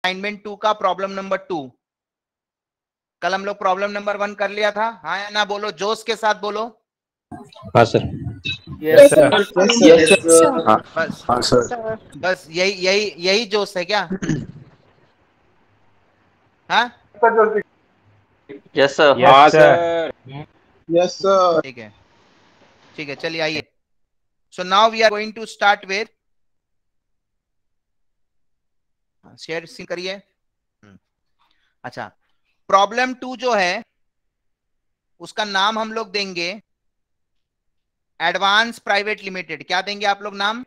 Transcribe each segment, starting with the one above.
Assignment 2 का problem number 2। कल हम लोग प्रॉब्लम नंबर 1 कर लिया था, हाँ या ना बोलो, जोश के साथ बोलो। हाँ sir. Yes sir. Yes sir. बस हाँ सर। बस यही जोश है क्या? हाँ यस सर। हाँ सर। Yes sir. ठीक है, ठीक है, चलिए आइए। So now we are going to start with, share screen करिए। अच्छा, प्रॉब्लम 2 जो है उसका नाम हम लोग देंगे एडवांस प्राइवेट लिमिटेड। क्या देंगे आप लोग नाम?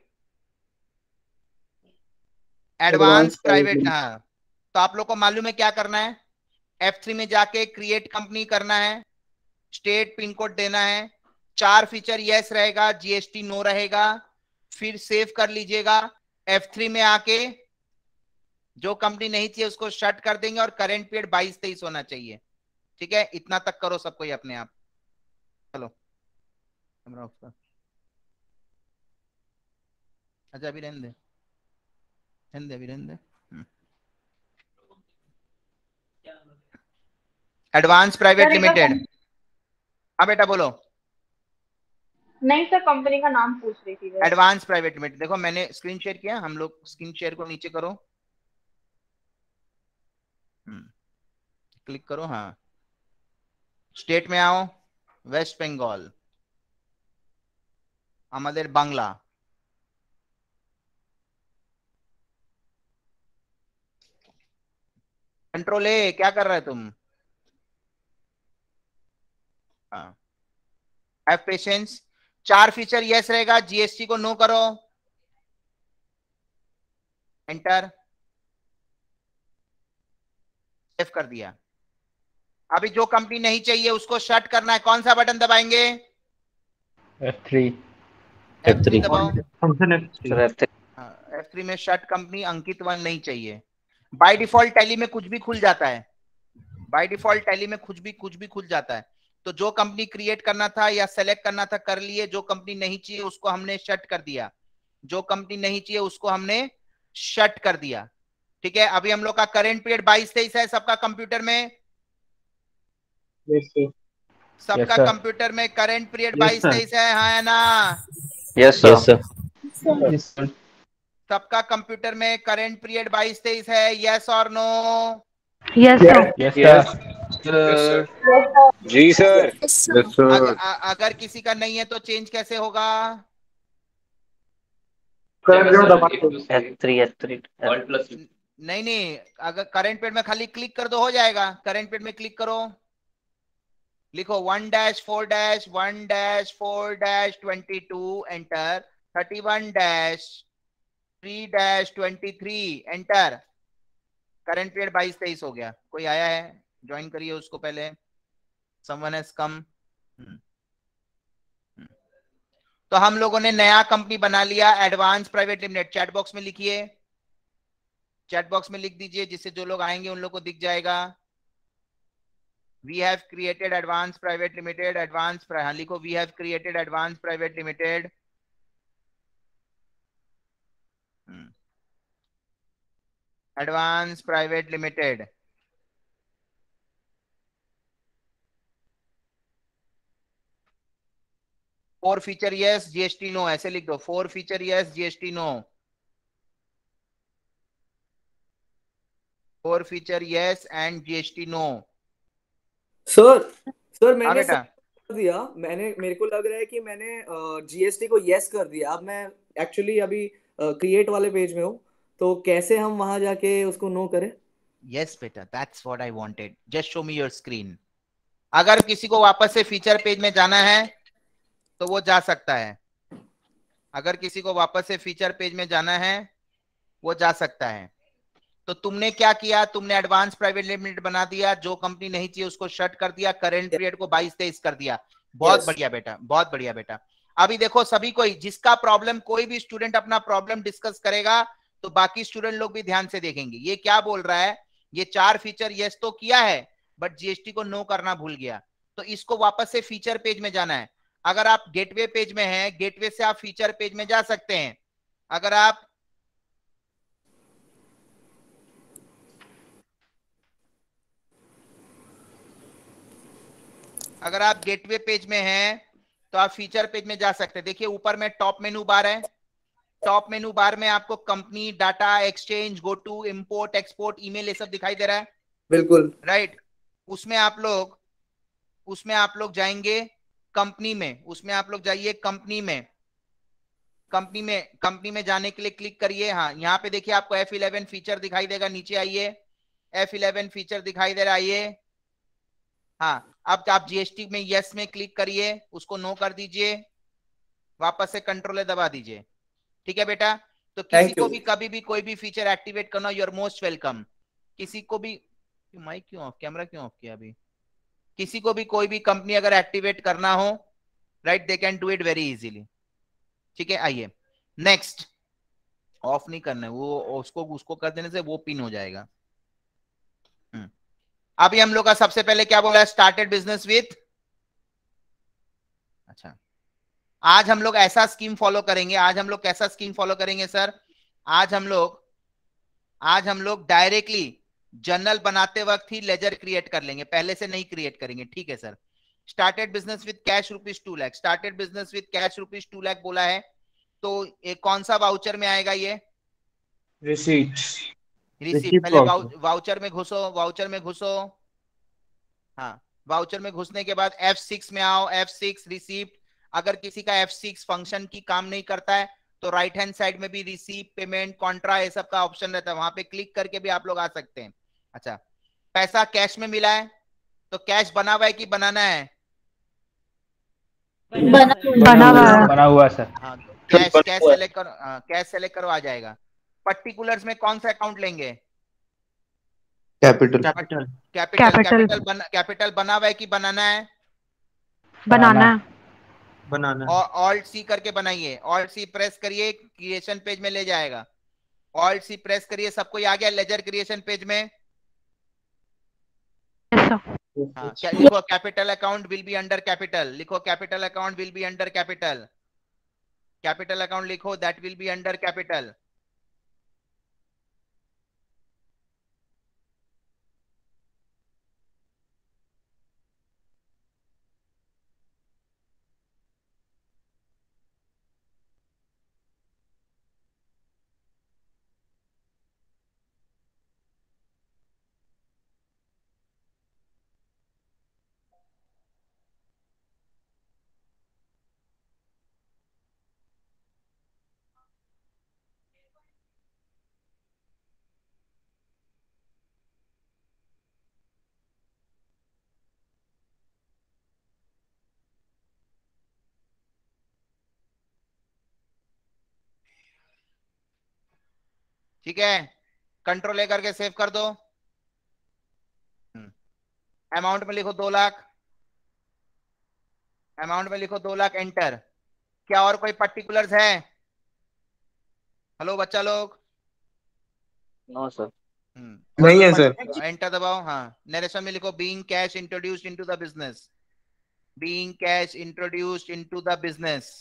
Advance private. हाँ, तो आप लोग को मालूम है क्या करना है? F3 में जाके क्रिएट कंपनी करना है, स्टेट पिन कोड देना है, 4 फीचर यस रहेगा, जीएसटी नो रहेगा, फिर सेव कर लीजिएगा। F3 में आके जो कंपनी नहीं चाहिए उसको शट कर देंगे और करंट पीरियड 22-23 होना चाहिए। ठीक है, इतना तक करो सब कोई अपने आप। चलो कैमरा ऑफ कर। अच्छा अभी रहने दे, रहने दे, अभी रहने दे। Advance private limited. हाँ बेटा बोलो। नहीं सर, कंपनी का नाम पूछ रही थी बस। एडवांस प्राइवेट लिमिटेड, देखो मैंने स्क्रीन शेयर किया, हम लोग स्क्रीन शेयर को नीचे करो, क्लिक करो। हाँ, स्टेट में आओ, वेस्ट बंगाल, আমাদের बांग्ला। कंट्रोल ए, क्या कर रहे हो तुम? हाँ, हैव पेशेंस। 4 फीचर यस रहेगा, जीएसटी को नो करो, एंटर, सेव कर दिया। अभी जो कंपनी नहीं चाहिए उसको शट करना है, कौन सा बटन दबाएंगे? F3। F3 दबाओ। सर F3 में शट कंपनी अंकित 1 नहीं चाहिए। बाय डिफॉल्ट टैली में कुछ भी खुल जाता है, बाय डिफॉल्ट टैली में कुछ भी खुल जाता है। तो जो कंपनी क्रिएट करना था या सेलेक्ट करना था कर लिए, जो कंपनी नहीं चाहिए उसको हमने शट कर दिया, जो कंपनी नहीं चाहिए उसको हमने शट कर दिया। ठीक है, अभी हम लोग का करंट पीरियड 22-23 है सबका कंप्यूटर में, सबका कंप्यूटर में करंट पीरियड 22-23 है, हाँ है ना? Yes yes sir. सर। सबका कंप्यूटर में करंट पीरियड 22-23 है, यस और no? Yes sir. Yes sir. जी सर। Yes sir. अगर किसी का नहीं है तो चेंज कैसे होगा? F3 नहीं नहीं, अगर करंट पीरियड में खाली क्लिक कर दो हो जाएगा। करंट पीरियड में क्लिक करो, लिखो 1-4-1-4-22 एंटर, 31-3-23 एंटर। करंट पीरियड 22-23 हो गया। कोई आया है? ज्वाइन करिए उसको पहले। Someone has come. तो हम लोगों ने नया कंपनी बना लिया advance private limited. Chat box में लिखिए, चैट बॉक्स में लिख दीजिए, जिससे जो लोग आएंगे उन लोग को दिख जाएगा। We have created advanced private limited, हाँ लिखो, we have created advanced private limited, advanced private limited, four feature yes, GST no, ऐसे लिख दो, 4 feature yes, GST no, 4 feature yes and GST no. Sir हाँ मैंने बेटा, कर दिया। मेरे को लग रहा है कि मैंने जीएसटी को यस कर दिया। अब मैं एक्चुअली अभी क्रिएट वाले पेज में हूँ, तो कैसे हम वहां जाके उसको नो करें? यस बेटा, that's what I wanted, just show me your screen. अगर किसी को वापस से फीचर पेज में जाना है तो वो जा सकता है, अगर किसी को वापस से फीचर पेज में जाना है वो जा सकता है। तो तुमने क्या किया? तुमने एडवांस प्राइवेट लिमिटेड बना दिया, जो कंपनी नहीं चाहिए उसको शट कर दिया, करंट पीरियड को 22-23 कर दिया। बहुत बढ़िया बेटा, बहुत बढ़िया बेटा। अभी देखो सभी कोई, जिसका प्रॉब्लम, कोई भी स्टूडेंट अपना प्रॉब्लम डिस्कस करेगा तो बाकी स्टूडेंट लोग भी ध्यान से देखेंगे। ये क्या बोल रहा है? ये 4 फीचर यस तो किया है बट जीएसटी को नो करना भूल गया, तो इसको वापस से फीचर पेज में जाना है। अगर आप गेटवे पेज में हैं, गेटवे से आप फीचर पेज में जा सकते हैं। अगर आप अगर आप गेटवे पेज में हैं तो आप फीचर पेज में जा सकते हैं। देखिए ऊपर में टॉप मेनू बार है। टॉप मेनू बार में आपको company, data, exchange, go to, import, export, email, ये सब दिखाई दे रहा है। बिल्कुल राइट। उसमें आप लोग जाएंगे कंपनी में। उसमें आप लोग जाइए कंपनी में। कंपनी में जाने के लिए क्लिक करिए। हाँ, यहाँ पे देखिए आपको F11 फीचर दिखाई देगा। नीचे आइए, F11 फीचर दिखाई दे रहा है। आइए, हाँ, अब आप जीएसटी में यस में क्लिक करिए, उसको नो कर दीजिए, वापस से कंट्रोल दबा दीजिए। ठीक है बेटा। तो किसी को भी कभी भी कोई भी फीचर एक्टिवेट करना, यू आर मोस्ट वेलकम। किसी को भी, माइक क्यों ऑफ, कैमरा क्यों ऑफ किया अभी? किसी को भी कोई भी कंपनी अगर एक्टिवेट करना हो, right, they can do it very easily. ठीक है, आइए नेक्स्ट। ऑफ नहीं करना है वो, उसको कर देने से वो पिन हो जाएगा। अभी हम लोग का सबसे पहले क्या बोला है? Started business with. अच्छा, आज हम लोग ऐसा स्कीम फॉलो करेंगे। आज हम लोग कैसा स्कीम फॉलो करेंगे सर? आज हम लोग डायरेक्टली जर्नल बनाते वक्त ही लेजर क्रिएट कर लेंगे, पहले से नहीं क्रिएट करेंगे। ठीक है sir. Started business with cash ₹2 lakh. Started business with cash ₹2 lakh बोला है, तो एक कौन सा वाउचर में आएगा ये? रिसीट पहले वाउचर में घुसो। हाँ, वाउचर में घुसने के बाद F6 में आओ। F6 receipt. अगर किसी का F6 फंक्शन की काम नहीं करता है तो राइट हैंड साइड में भी रिसीप्ट, पेमेंट, कॉन्ट्रा, ये सब का ऑप्शन रहता है, वहां पे क्लिक करके भी आप लोग आ सकते हैं। अच्छा, पैसा कैश में मिला है तो कैश बना हुआ है कि बनाना है? बना हुआ सर। हाँ, तो कैश सेलेक्ट करो, आ जाएगा। पर्टिकुलर्स में कौन सा अकाउंट लेंगे? कैपिटल। कैपिटल बना हुआ है कि बनाना है? बनाना। और ऑल्ट सी करके बनाइए। ऑल्ट सी प्रेस करिए, क्रिएशन पेज में ले जाएगा। ऑल्ट सी प्रेस करिए, सबको आ गया लेजर क्रिएशन पेज में? हाँ, क्या लिखो? Capital account will be under capital. लिखो capital account will be under capital. Capital account लिखो, that will be under capital. ठीक है, कंट्रोल ए करके सेव कर दो। अमाउंट में लिखो 2 लाख। अमाउंट में लिखो 2 लाख, एंटर। क्या और कोई पर्टिकुलर्स है? हेलो बच्चा लोग? No sir. नहीं है सर। एंटर दबाओ। हाँ, नरेशन में लिखो being cash introduced into the business. Being cash introduced into the business.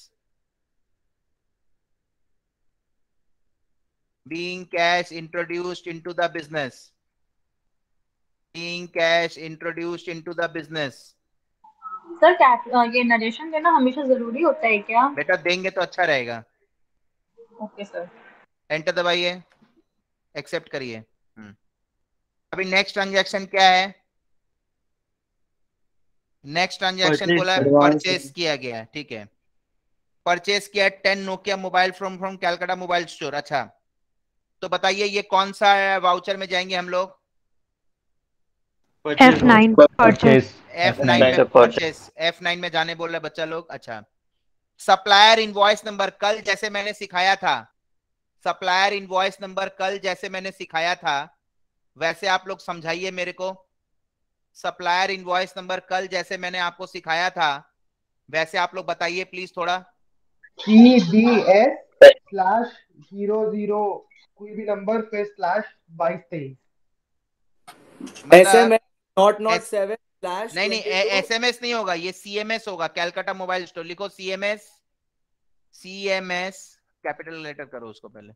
being cash introduced into the business. Being cash introduced into the business. Sir ये narration देना हमेशा जरूरी होता है क्या? बेटा देंगे तो अच्छा रहेगा। Okay sir. एंटर दबाइए, एक्सेप्ट करिए। अभी नेक्स्ट ट्रांजैक्शन क्या है? नेक्स्ट ट्रांजैक्शन बोला है परचेस किया गया। ठीक है, परचेस किया 10 Nokia mobile from Calcutta mobile store. अच्छा, तो बताइए ये कौन सा वाउचर में जाएंगे हम लोग? F9 purchase. F9 में जाने बोल रहे बच्चा लोग। अच्छा, सप्लायर इनवॉइस नंबर कल जैसे मैंने सिखाया था, सप्लायर इनवॉइस नंबर कल जैसे मैंने सिखाया था वैसे आप लोग समझाइए मेरे को। सप्लायर इनवॉइस नंबर कल जैसे मैंने आपको सिखाया था वैसे आप लोग बताइए प्लीज थोड़ा। CBS/00 कोई भी नंबर फिर /2223। SMS not 7 slash नहीं 22। SMS नहीं होगा, ये CMS होगा, कैलकाटा मोबाइल स्टोर। लिखो CMS कैपिटल लेटर करो उसको पहले।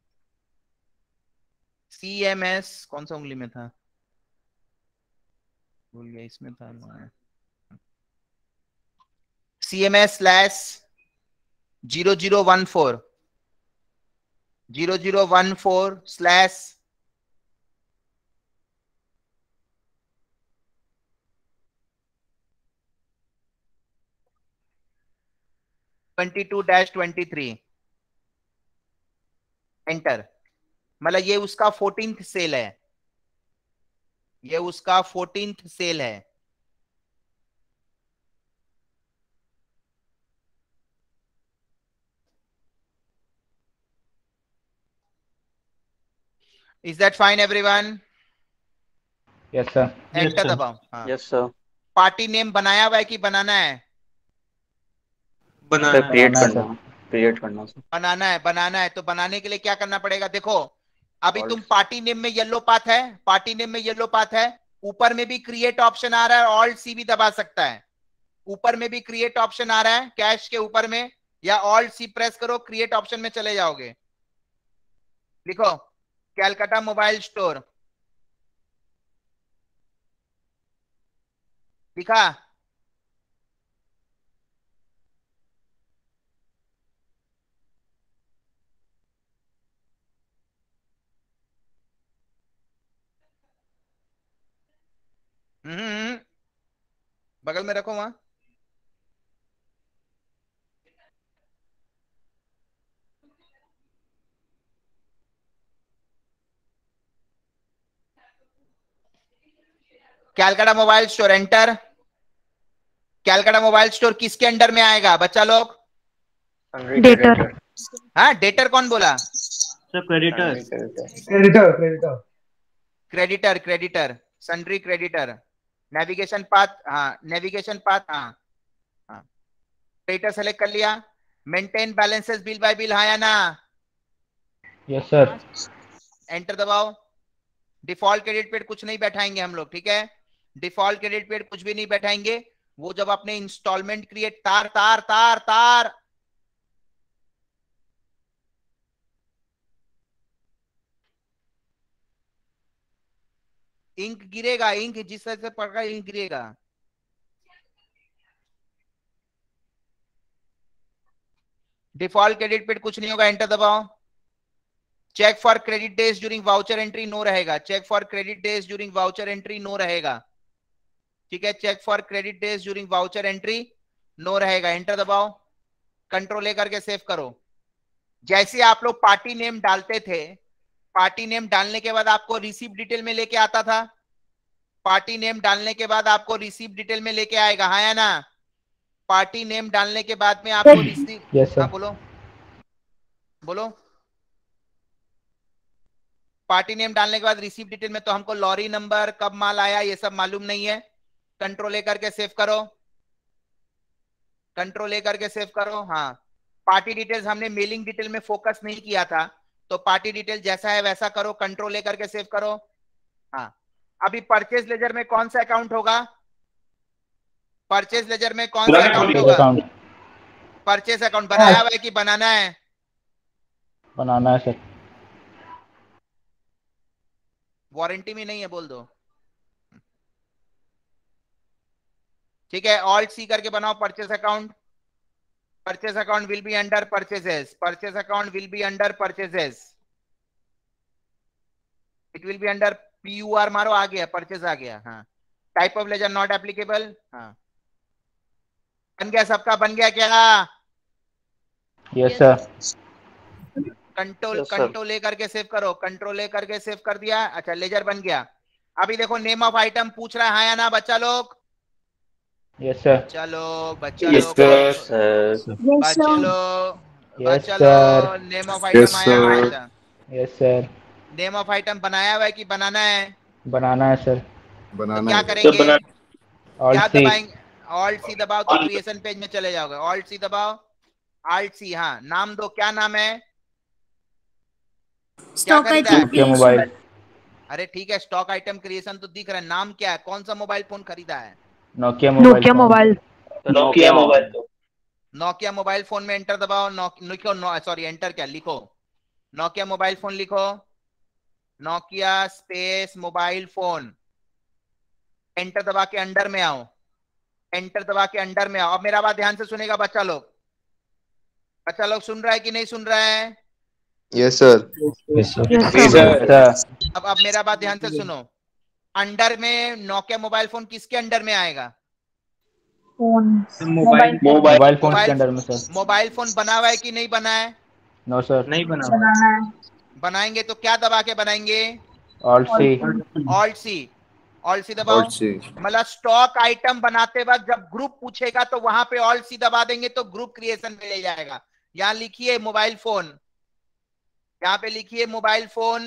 CMS कौन सा उंगली में था, भूल गया, इसमें था। CMS/0014 0014/ 22-23 enter. मतलब ये उसका 14th सेल है, ये उसका 14th सेल है। Is that fine everyone? Yes sir. Enter दबाओ। हाँ, यस सर। पार्टी नेम बनाया हुआ है कि बनाना है? बनाना क्रिएट बनाना है, करना, क्रिएट करना सर। बनाना है, बनाना है। तो बनाने के लिए क्या करना पड़ेगा? देखो अभी Alt. तुम पार्टी नेम में येलो पाथ है, पार्टी नेम में येलो पाथ है, ऊपर में भी क्रिएट ऑप्शन आ रहा है, ऑल्ट सी भी दबा सकता है। ऊपर में भी क्रिएट ऑप्शन आ रहा है कैश के ऊपर में, या ऑल्ट सी प्रेस करो, क्रिएट ऑप्शन में चले जाओगे। लिखो कैलकाटा मोबाइल स्टोर, लिखा? बगल में रखो वहां। Calcutta mobile store enter. Calcutta mobile store किसके अंडर में आएगा बच्चा लोग? डेटर। हाँ, डेटर कौन बोला? Sir creditor. Creditor creditor creditor, creditor, sundry creditor, navigation path, हाँ नेविगेशन पाथ, हाँ हाँ, क्रेडिटर सेलेक्ट कर लिया। Maintain balances bill by bill, हाँ या ना? Yes sir. एंटर दबाओ। डिफॉल्ट क्रेडिट पेड कुछ नहीं बैठाएंगे हम लोग, ठीक है? डिफॉल्ट क्रेडिट पेड कुछ भी नहीं बैठाएंगे। वो जब अपने इंस्टॉलमेंट क्रिएट, तार तार तार तार, इंक गिरेगा, इंक जिस तरह से पड़ेगा इंक गिरेगा। डिफॉल्ट क्रेडिट पेड कुछ नहीं होगा, एंटर दबाओ। Check for credit days during voucher entry no रहेगा, check for credit days during voucher entry no रहेगा, ठीक है? Check for credit days during voucher entry no रहेगा, एंटर दबाओ। कंट्रोल ए करके सेव करो। जैसे आप लोग पार्टी नेम डालते थे, पार्टी नेम डालने के बाद आपको रिसीव डिटेल में लेके आता था, पार्टी नेम डालने के बाद आपको रिसीव डिटेल में लेके आएगा, हाँ या ना? पार्टी नेम डालने के बाद में आपको रिसीव, यस हाँ सर। बोलो बोलो। पार्टी नेम डालने के बाद रिसीव डिटेल में तो हमको लॉरी नंबर, कब माल आया, ये सब मालूम नहीं है। कंट्रोल ए करके सेव करो, कंट्रोल ए करके सेव करो। हाँ, पार्टी डिटेल्स हमने मेलिंग डिटेल में फोकस नहीं किया था, तो पार्टी डिटेल जैसा है वैसा करो, कंट्रोल ए करके सेव करो। हाँ, अभी परचेज लेजर में कौन सा अकाउंट होगा? परचेज लेजर में कौन सा अकाउंट होगा? अकाउंट परचेज अकाउंट बनाया हुआ है कि बनाना है? बनाना है सर। वारंटी में नहीं है, बोल दो, ठीक है? ऑल्ट सी करके बनाओ purchase account. Purchase account will be under purchases, purchase account will be under purchases, it will be under PUR मारो, आ गया परचेज आ गया। हाँ, type of ledger not applicable. हाँ, बन गया सबका? बन गया क्या? Yes sir. Control Yes, sir. Control A करके सेव करो, कंट्रोल ए करके सेव कर दिया। अच्छा, लेजर बन गया। अभी देखो नेम ऑफ आइटम पूछ रहा है, हाँ या ना बच्चा लोग? Yes sir. चलो बच्चा Yes, लोग, sir. सर। बच्चा लो, यस बच्चा लो, sir. Name of item Yes, आया हुआ है। sir. अच्छा, yes sir. Name of item बनाया हुआ है कि बनाना है? बनाना है सर। तो बनाना क्या है। करेंगे? ऑल्ट क्या सी। दबाएंगे? ऑल्ट सी दबाओ तो क्रिएशन पेज में चले जाओगे। ऑल्ट सी दबाओ, आल्ट सी। हाँ, नाम दो, क्या नाम है? क्या खरीदा है? Nokia mobile. अरे ठीक है, स्टॉक आइटम क्रिएशन तो दिख रहा है, नाम क्या है? कौन सा मोबाइल फोन खरीदा है? Nokia mobile. Nokia mobile. Nokia mobile. Nokia mobile phone में एंटर दबाओ। लिखो, सॉरी एंटर क्या, लिखो नोकिया मोबाइल फोन, लिखो Nokia space mobile phone, enter दबा के अंडर में आओ, एंटर दबा के अंडर में आओ। अब मेरा बात ध्यान से सुनेगा बच्चा लोग। बच्चा लोग सुन रहा है कि नहीं सुन रहा है? Yes sir. Yes, sir. अब मेरा बात ध्यान से सुनो। अंडर में नोकिया मोबाइल फोन किसके अंडर में आएगा? फोन, मोबाइल मोबाइल फोन के अंडर में सर। मोबाइल फोन बना हुआ है कि नहीं बना है? No sir. नहीं बना हुआ। बनाना है। बनाएंगे तो क्या दबा के बनाएंगे? Alt C. Alt C. Alt C दबाओ। मतलब स्टॉक आइटम बनाते वक्त जब ग्रुप पूछेगा तो वहां पे ऑल्ट सी दबा देंगे तो ग्रुप क्रिएशन में ले जाएगा। यहां लिखिए मोबाइल फोन, यहां पे लिखिए mobile phone,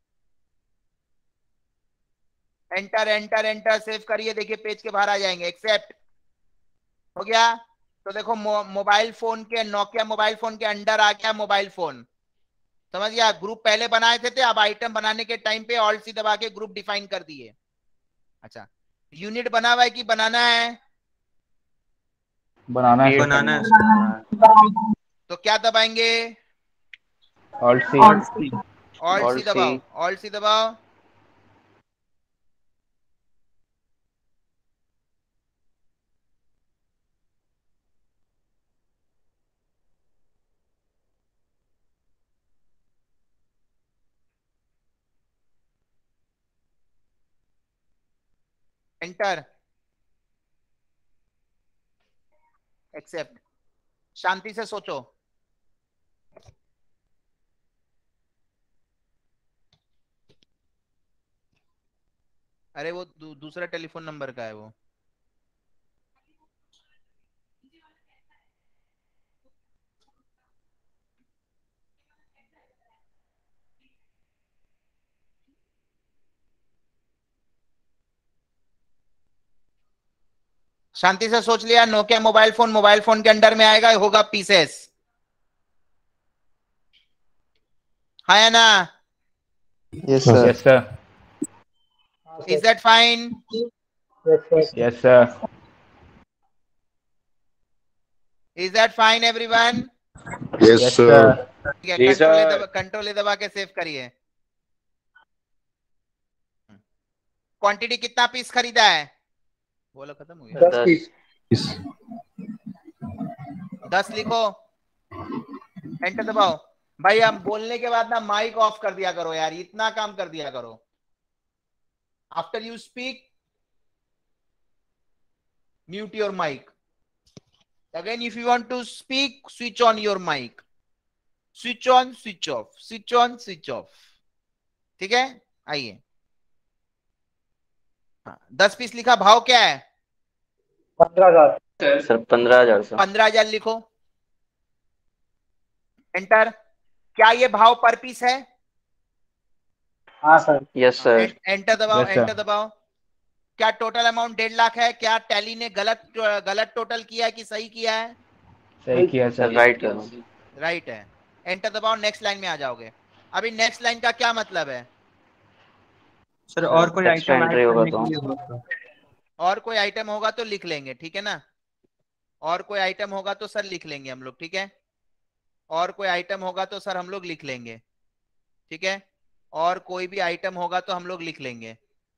enter enter enter, save करिए। देखिए पेज के बाहर आ जाएंगे। एक्सेप्ट हो गया। तो देखो मोबाइल फोन के, नोकिया मोबाइल फोन के अंडर आ गया मोबाइल फोन। समझ गया? ग्रुप पहले बनाए थे, अब आइटम बनाने के टाइम पे ऑल्ट सी दबा के ग्रुप डिफाइन कर दिए। अच्छा, यूनिट बना हुआ है कि बनाना है? बनाना है सर। बनाना है। तो क्या दबाएंगे? Alt C. ऑल्ट सी दबाओ, ऑल्ट सी दबाओ। Enter, accept. शांति से सोचो। अरे वो दूसरा टेलीफोन नंबर का है वो। शांति से सोच लिया? नोकिया मोबाइल फोन के अंडर में आएगा, होगा पीसेस। हाँ या ना? Yes sir. Yes sir. Is that fine? Yes sir. Is that fine everyone? Yes sir. Control A दबा के सेव करिए। क्वांटिटी कितना पीस खरीदा है? बोलो, खत्म हो गया। 10 पीस। 10 लिखो, एंटर दबाओ। भाई हम बोलने के बाद ना माइक ऑफ कर दिया करो यार, इतना काम कर दिया करो। After you speak mute your mic. Again if you want to speak switch on your mic. Switch on, switch off, switch on, switch off. ठीक है, आइए। 10 पीस लिखा। भाव क्या है? 15,000 सर 15,000 सर। 15,000 लिखो, एंटर। क्या ये भाव पर पीस है? हाँ सर। Yes sir. एंटर दबाओ, Yes, sir. एंटर दबाओ। क्या टोटल अमाउंट 1.5 लाख है? क्या टैली ने गलत टोटल किया है कि सही किया है? सही किया सर सर। राइट कर। राइट है। एंटर दबाओ, नेक्स्ट लाइन में आ जाओगे। अभी नेक्स्ट लाइन का क्या मतलब है? सर और कोई एक्स्ट्रा आइटम एंट्री ऐड होगा करने तो के लिए होगा। और कोई आइटम होगा तो लिख लेंगे, ठीक है ना? और कोई आइटम होगा तो सर लिख लेंगे हम लोग, ठीक है? और कोई आइटम होगा तो सर हम लोग लिख लेंगे, ठीक है? और कोई भी आइटम होगा तो हम लोग लिख लेंगे।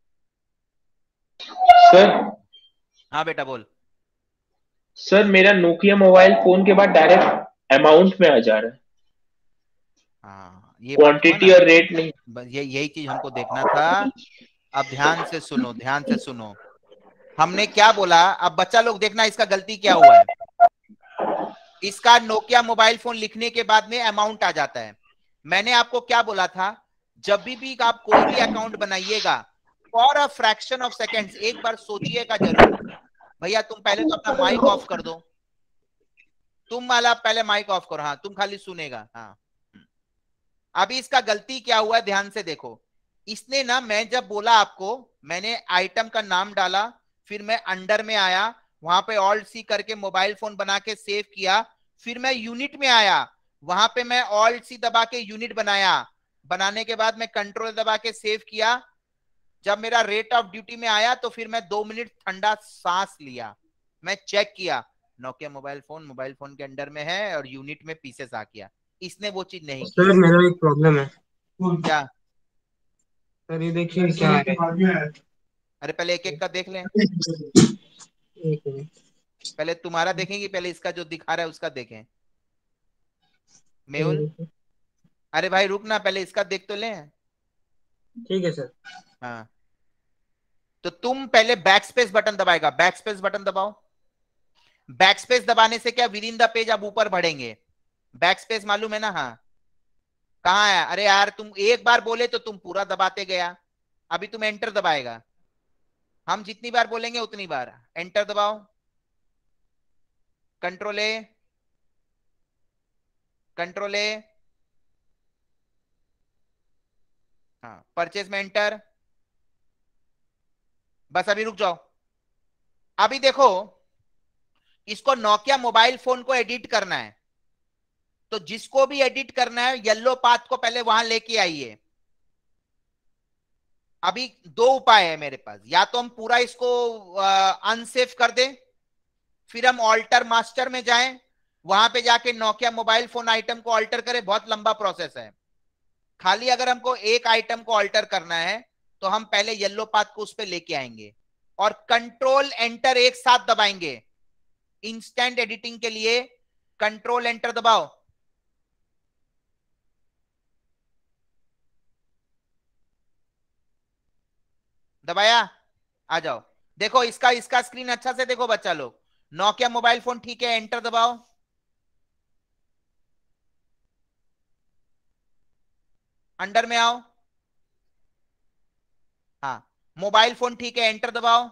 सर हाँ बेटा बोल। सर मेरा नोकिया मोबाइल फोन के बाद डायरेक्ट अमाउंट में आ जा रहा है, हाँ ये बात हुआ क्वांटिटी ना, और रेट नहीं। यही चीज हमको देखना था। अब ध्यान से सुनो, ध्यान से सुनो। हमने क्या बोला? अब बच्चा लोग देखना इसका गलती क्या हुआ है। इसका नोकिया मोबाइल फोन लिखने के बाद में अमाउंट आ जाता है। मैंने आपको क्या बोला था? जब भी आप कोई भी अकाउंट बनाइएगा, for a fraction of seconds एक बार सोचिएगा जरूर। भैया तुम पहले तो अपना माइक ऑफ कर दो, तुम वाला पहले माइक ऑफ करो। हाँ तुम खाली सुनेगा। हाँ अभी इसका गलती क्या हुआ है ध्यान से देखो। इसने ना, मैं जब बोला आपको, मैंने आइटम का नाम डाला, फिर मैं अंडर में आया, वहां पे ऑल्ट सी करके मोबाइल फोन बना के सेव किया, फिर मैं यूनिट में आया, वहां पे मैं ऑल्ट सी दबा के यूनिट बनाया, बनाने के बाद मैं कंट्रोल दबा के सेव किया। जब मेरा रेट ऑफ ड्यूटी में आया तो फिर मैं 2 मिनट ठंडा सांस लिया, मैं चेक किया नोकिया मोबाइल फोन के अंडर में है और यूनिट में पीसेस आ गया। इसने वो चीज नहीं की। सर मेरा एक प्रॉब्लम है। क्या? सर ये देखिए क्या है। अरे पहले एक एक का देख लें। एक मिनट। पहले तुम्हारा देखेंगे, पहले इसका जो दिखा रहा है उसका देखें। मेहुल, अरे भाई रुक ना, पहले इसका देख तो ले। ठीक है सर। हाँ, तो तुम पहले बैक स्पेस बटन दबाएगा, बैक स्पेस बटन दबाओ। बैक स्पेस दबाने से क्या, विद इन द पेज आप ऊपर बढ़ेंगे। बैक स्पेस मालूम है ना? हाँ, कहाँ है? अरे यार तुम एक बार बोले तो तुम पूरा दबाते गया। अभी तुम एंटर दबाएगा, हम जितनी बार बोलेंगे उतनी बार एंटर दबाओ। Control A, control A. हाँ, परचेज में एंटर। बस अभी रुक जाओ। अभी देखो, इसको नोकिया मोबाइल फोन को एडिट करना है, तो जिसको भी एडिट करना है येलो पाथ को पहले वहां लेके आइए। अभी दो उपाय है मेरे पास, या तो हम पूरा इसको अनसेव कर दें, फिर हम ऑल्टर मास्टर में जाएं, वहां पे जाके नोकिया मोबाइल फोन आइटम को ऑल्टर करें। बहुत लंबा प्रोसेस है। खाली अगर हमको एक आइटम को ऑल्टर करना है तो हम पहले येलो पाथ को उस पर लेके आएंगे और कंट्रोल एंटर एक साथ दबाएंगे। इंस्टेंट एडिटिंग के लिए कंट्रोल एंटर दबाओ। दबाया? आ जाओ। देखो इसका इसका स्क्रीन अच्छा से देखो बच्चा लोग। नोकिया मोबाइल फोन ठीक है, एंटर दबाओ। अंडर में आओ। हाँ, मोबाइल फोन ठीक है, एंटर दबाओ।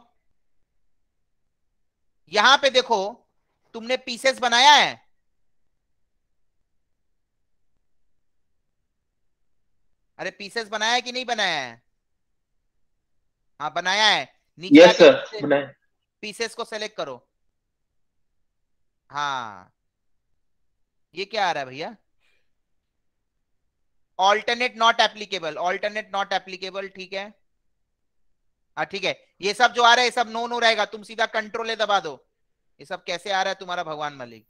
यहां पे देखो, तुमने पीसेस बनाया है। अरे पीसेस बनाया है कि नहीं बनाया है? हाँ बनाया है। नीचे यस आके सर, बनाए। पीसेस को सेलेक्ट करो। हाँ, ये क्या आ रहा है भैया? Alternate not applicable, alternate not applicable, ठीक है। हाँ ठीक है, ये सब जो आ रहा है ये सब नो नो रहेगा। तुम सीधा कंट्रोल ए दबा दो। ये सब कैसे आ रहा है तुम्हारा भगवान मालिक।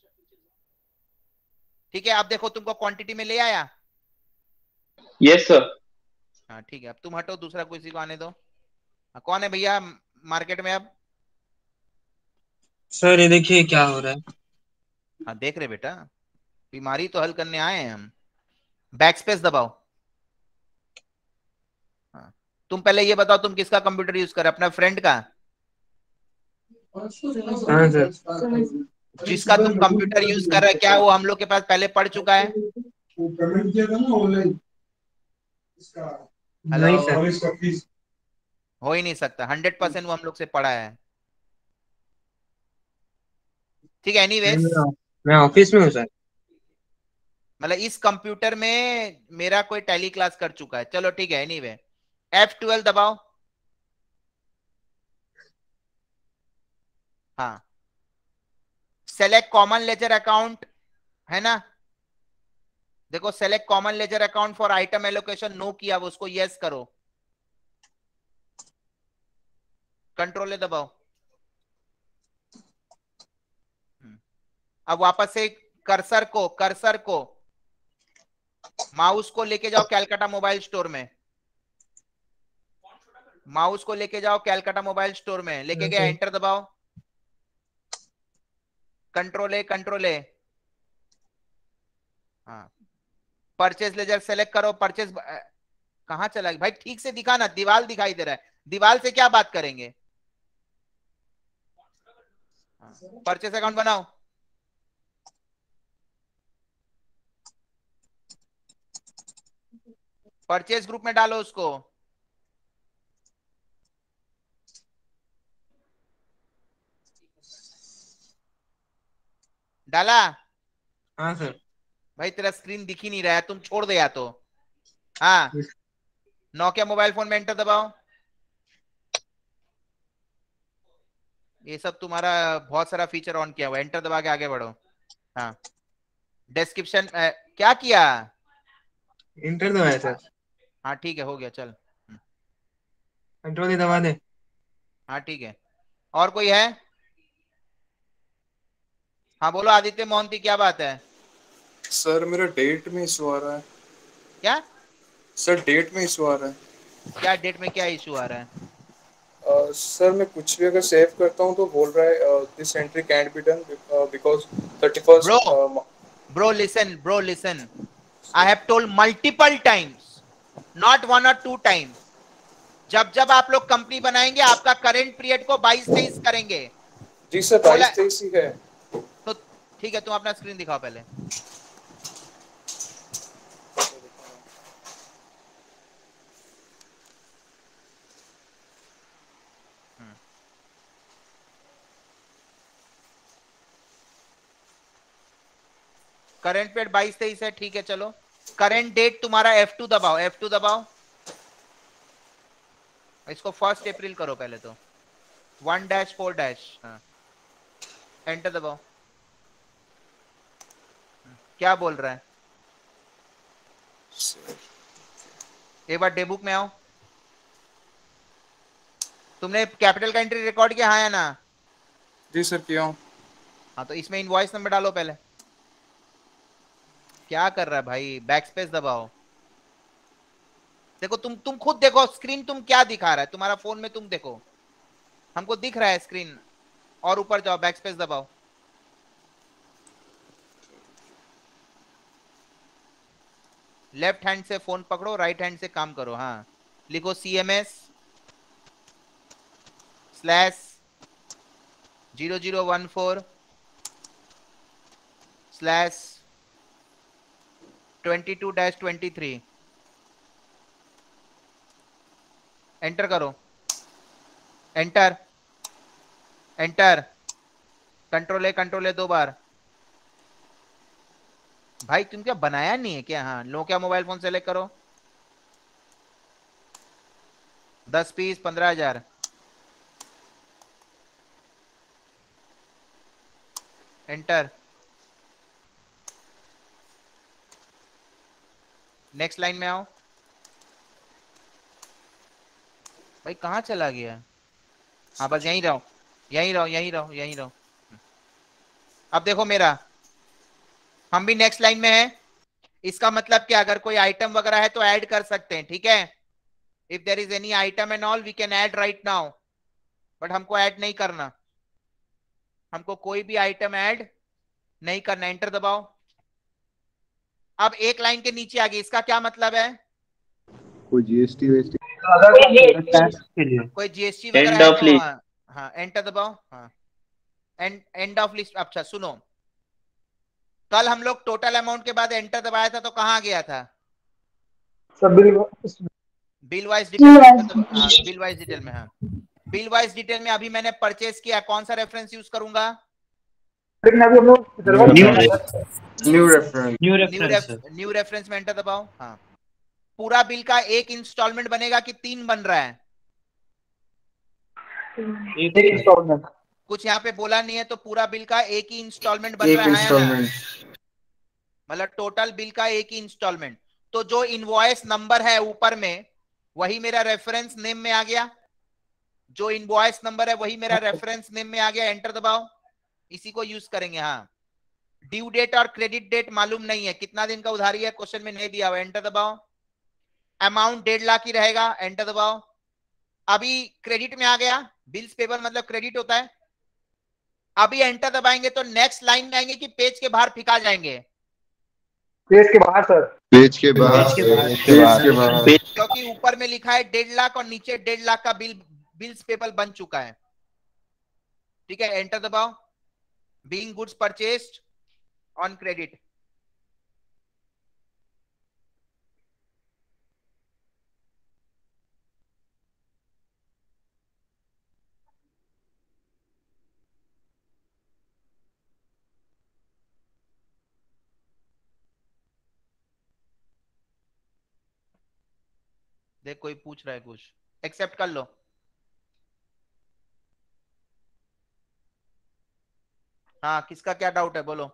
ठीक है, अब देखो तुमको क्वांटिटी में ले आया। Yes sir. हाँ ठीक है, अब तुम हटो, दूसरा किसी को आने दो। हाँ, कौन है भैया मार्केट में अब? सर ये देखिए क्या हो रहा है। हाँ देख रहे बेटा, बीमारी तो हल करने आए हैं हम। बैक स्पेस दबाओ। हाँ, तुम पहले ये बताओ तुम किसका कंप्यूटर यूज कर रहे हो, अपना फ्रेंड का? हाँ सर। जिसका तुम कंप्यूटर यूज कर रहे हो, क्या वो हम लोग के पास पहले पढ़ चुका है? नहीं हेलो, सर। हो ही नहीं सकता। 100% वो हम लोग से पढ़ा है। ठीक है, एनीवेज, मैं ऑफिस में हूँ सर। मतलब इस कंप्यूटर में मेरा कोई टैली क्लास कर चुका है। चलो ठीक है, एनीवे F12 दबाओ। हाँ, सेलेक्ट कॉमन लेजर अकाउंट है ना? देखो select common ledger account for item allocation, no किया वो, उसको यस करो। कंट्रोल दबाओ। अब वापस से कर्सर को माउस को लेके जाओ कैलकाटा मोबाइल स्टोर में। माउस को लेके जाओ कैलकाटा मोबाइल स्टोर में, लेके गया, एंटर दबाओ। Control A. हाँ, परचेज लेजर सेलेक्ट करो। परचेज कहां चला गया भाई? ठीक से दिखा ना, दीवार दिखाई दे रहा है। दीवार से क्या बात करेंगे? परचेज अकाउंट बनाओ। परचेज ग्रुप में डालो उसको। डाला? हाँ सर। भाई तेरा स्क्रीन दिख ही नहीं रहा है, तुम छोड़ दे या तो। हाँ, नोकिया मोबाइल फोन में एंटर दबाओ। ये सब तुम्हारा बहुत सारा फीचर ऑन किया हुआ, एंटर दबा के आगे बढ़ो। हाँ, डिस्क्रिप्शन क्या किया? इंटर दबाया सर। हाँ ठीक है, हो गया, चल। कंट्रोल दबा दे। हाँ ठीक है, और कोई है? हाँ बोलो आदित्य मोहंती, क्या बात है? सर मेरा डेट में इशू आ रहा है। क्या सर डेट में इशू आ रहा है। क्या डेट में क्या इशू आ रहा है? सर मैं कुछ भी अगर सेव करता हूँ तो बोल रहा है this entry can't be done because 31st Bro, listen. I have told multiple times, not 1 or 2 times. जब जब आप लोग कंपनी बनाएंगे आपका करंट पीरियड को 22-23 करेंगे। जी सर, बोला 22-23 ही है। तो ठीक है, तुम अपना स्क्रीन दिखाओ पहले। करंट पीरियड 22-23 है, ठीक है। चलो करंट डेट तुम्हारा F2 दबाओ, F2 दबाओ। इसको 1 अप्रैल करो पहले तो, 1-4- हाँ, एंटर दबाओ। क्या बोल रहा है? एक बार डेबुक में आओ। तुमने कैपिटल का एंट्री रिकॉर्ड किया, हाँ या ना? जी सर किया हूँ। हाँ तो इसमें इनवॉइस नंबर डालो पहले। क्या कर रहा है भाई? बैकस्पेस दबाओ। देखो तुम खुद देखो स्क्रीन, तुम क्या दिखा रहा है तुम्हारा फोन में, तुम देखो। हमको दिख रहा है स्क्रीन। और ऊपर जाओ, बैकस्पेस दबाओ। लेफ्ट हैंड से फोन पकड़ो, राइट हैंड से काम करो। हाँ, लिखो CMS/0014/22-23। एंटर करो, एंटर एंटर। कंट्रोल ए 2 बार। भाई तुम क्या बनाया नहीं है क्या? हाँ, नोकिया मोबाइल फोन सेलेक्ट करो। 10 पीस 15,000। एंटर। नेक्स्ट लाइन में आओ। भाई कहाँ चला गया? हाँ बस यहीं रहो, यहीं रहो, यहीं रहो, यहीं रहो। अब देखो मेरा, हम भी नेक्स्ट लाइन में है। इसका मतलब क्या, अगर कोई आइटम वगैरह है तो ऐड कर सकते हैं, ठीक है। If there is any item and all we can add right now, but हमको ऐड नहीं करना। हमको कोई भी आइटम ऐड नहीं करना। एंटर दबाओ। अब एक लाइन के नीचे आ गई, इसका क्या मतलब है? कोई जीएसटी वेस्टी कोई जीएसटी वगैरह एंड है ऑफ तो लिस्ट। हाँ, हाँ एंटर दबाओ। हाँ, एंड ऑफ लिस्ट। अच्छा सुनो, कल हम लोग टोटल अमाउंट के बाद एंटर दबाया था तो कहाँ गया था? बिल वाइज डिटेल में। हाँ, बिल वाइज डिटेल में। हाँ, बिल वाइज डिटेल में अभी मैंने परचेस किया, कौन सा रेफरेंस यूज करूंगा? न्यू रेफरेंस में एंटर दबाओ। हाँ, पूरा बिल का एक इंस्टॉलमेंट बनेगा कि 3 बन रहा है? एक इंस्टॉलमेंट। कुछ यहाँ पे बोला नहीं है, तो पूरा बिल का एक ही इंस्टॉलमेंट बन रहा है ना? मतलब टोटल बिल का एक ही इंस्टॉलमेंट। तो जो इनवॉइस नंबर है ऊपर में, वही मेरा रेफरेंस नेम में आ गया। जो इनवॉइस नंबर है वही मेरा रेफरेंस नेम में आ गया। एंटर दबाओ, इसी को यूज करेंगे। हाँ, ड्यू डेट और क्रेडिट डेट मालूम नहीं है, कितना दिन का उधारी है क्वेश्चन में नहीं दिया हुआ। एंटर दबाओ। अमाउंट 1.5 लाख ही रहेगा। एंटर दबाओ। अभी क्रेडिट में आ गया, बिल्स पेबल मतलब क्रेडिट होता है। अभी एंटर दबाएंगे तो नेक्स्ट लाइन में आएंगे कि पेज के बाहर फिका जाएंगे? पेज के बाहर सर। पेज के बाहर क्योंकि ऊपर में लिखा है 1.5 लाख और नीचे 1.5 लाख का बिल्स पेबल बन चुका है। ठीक है, एंटर दबाओ। Being goods purchased on credit. देख कोई पूछ रहा है कुछ, एक्सेप्ट कर लो। हाँ, किसका क्या डाउट है बोलो।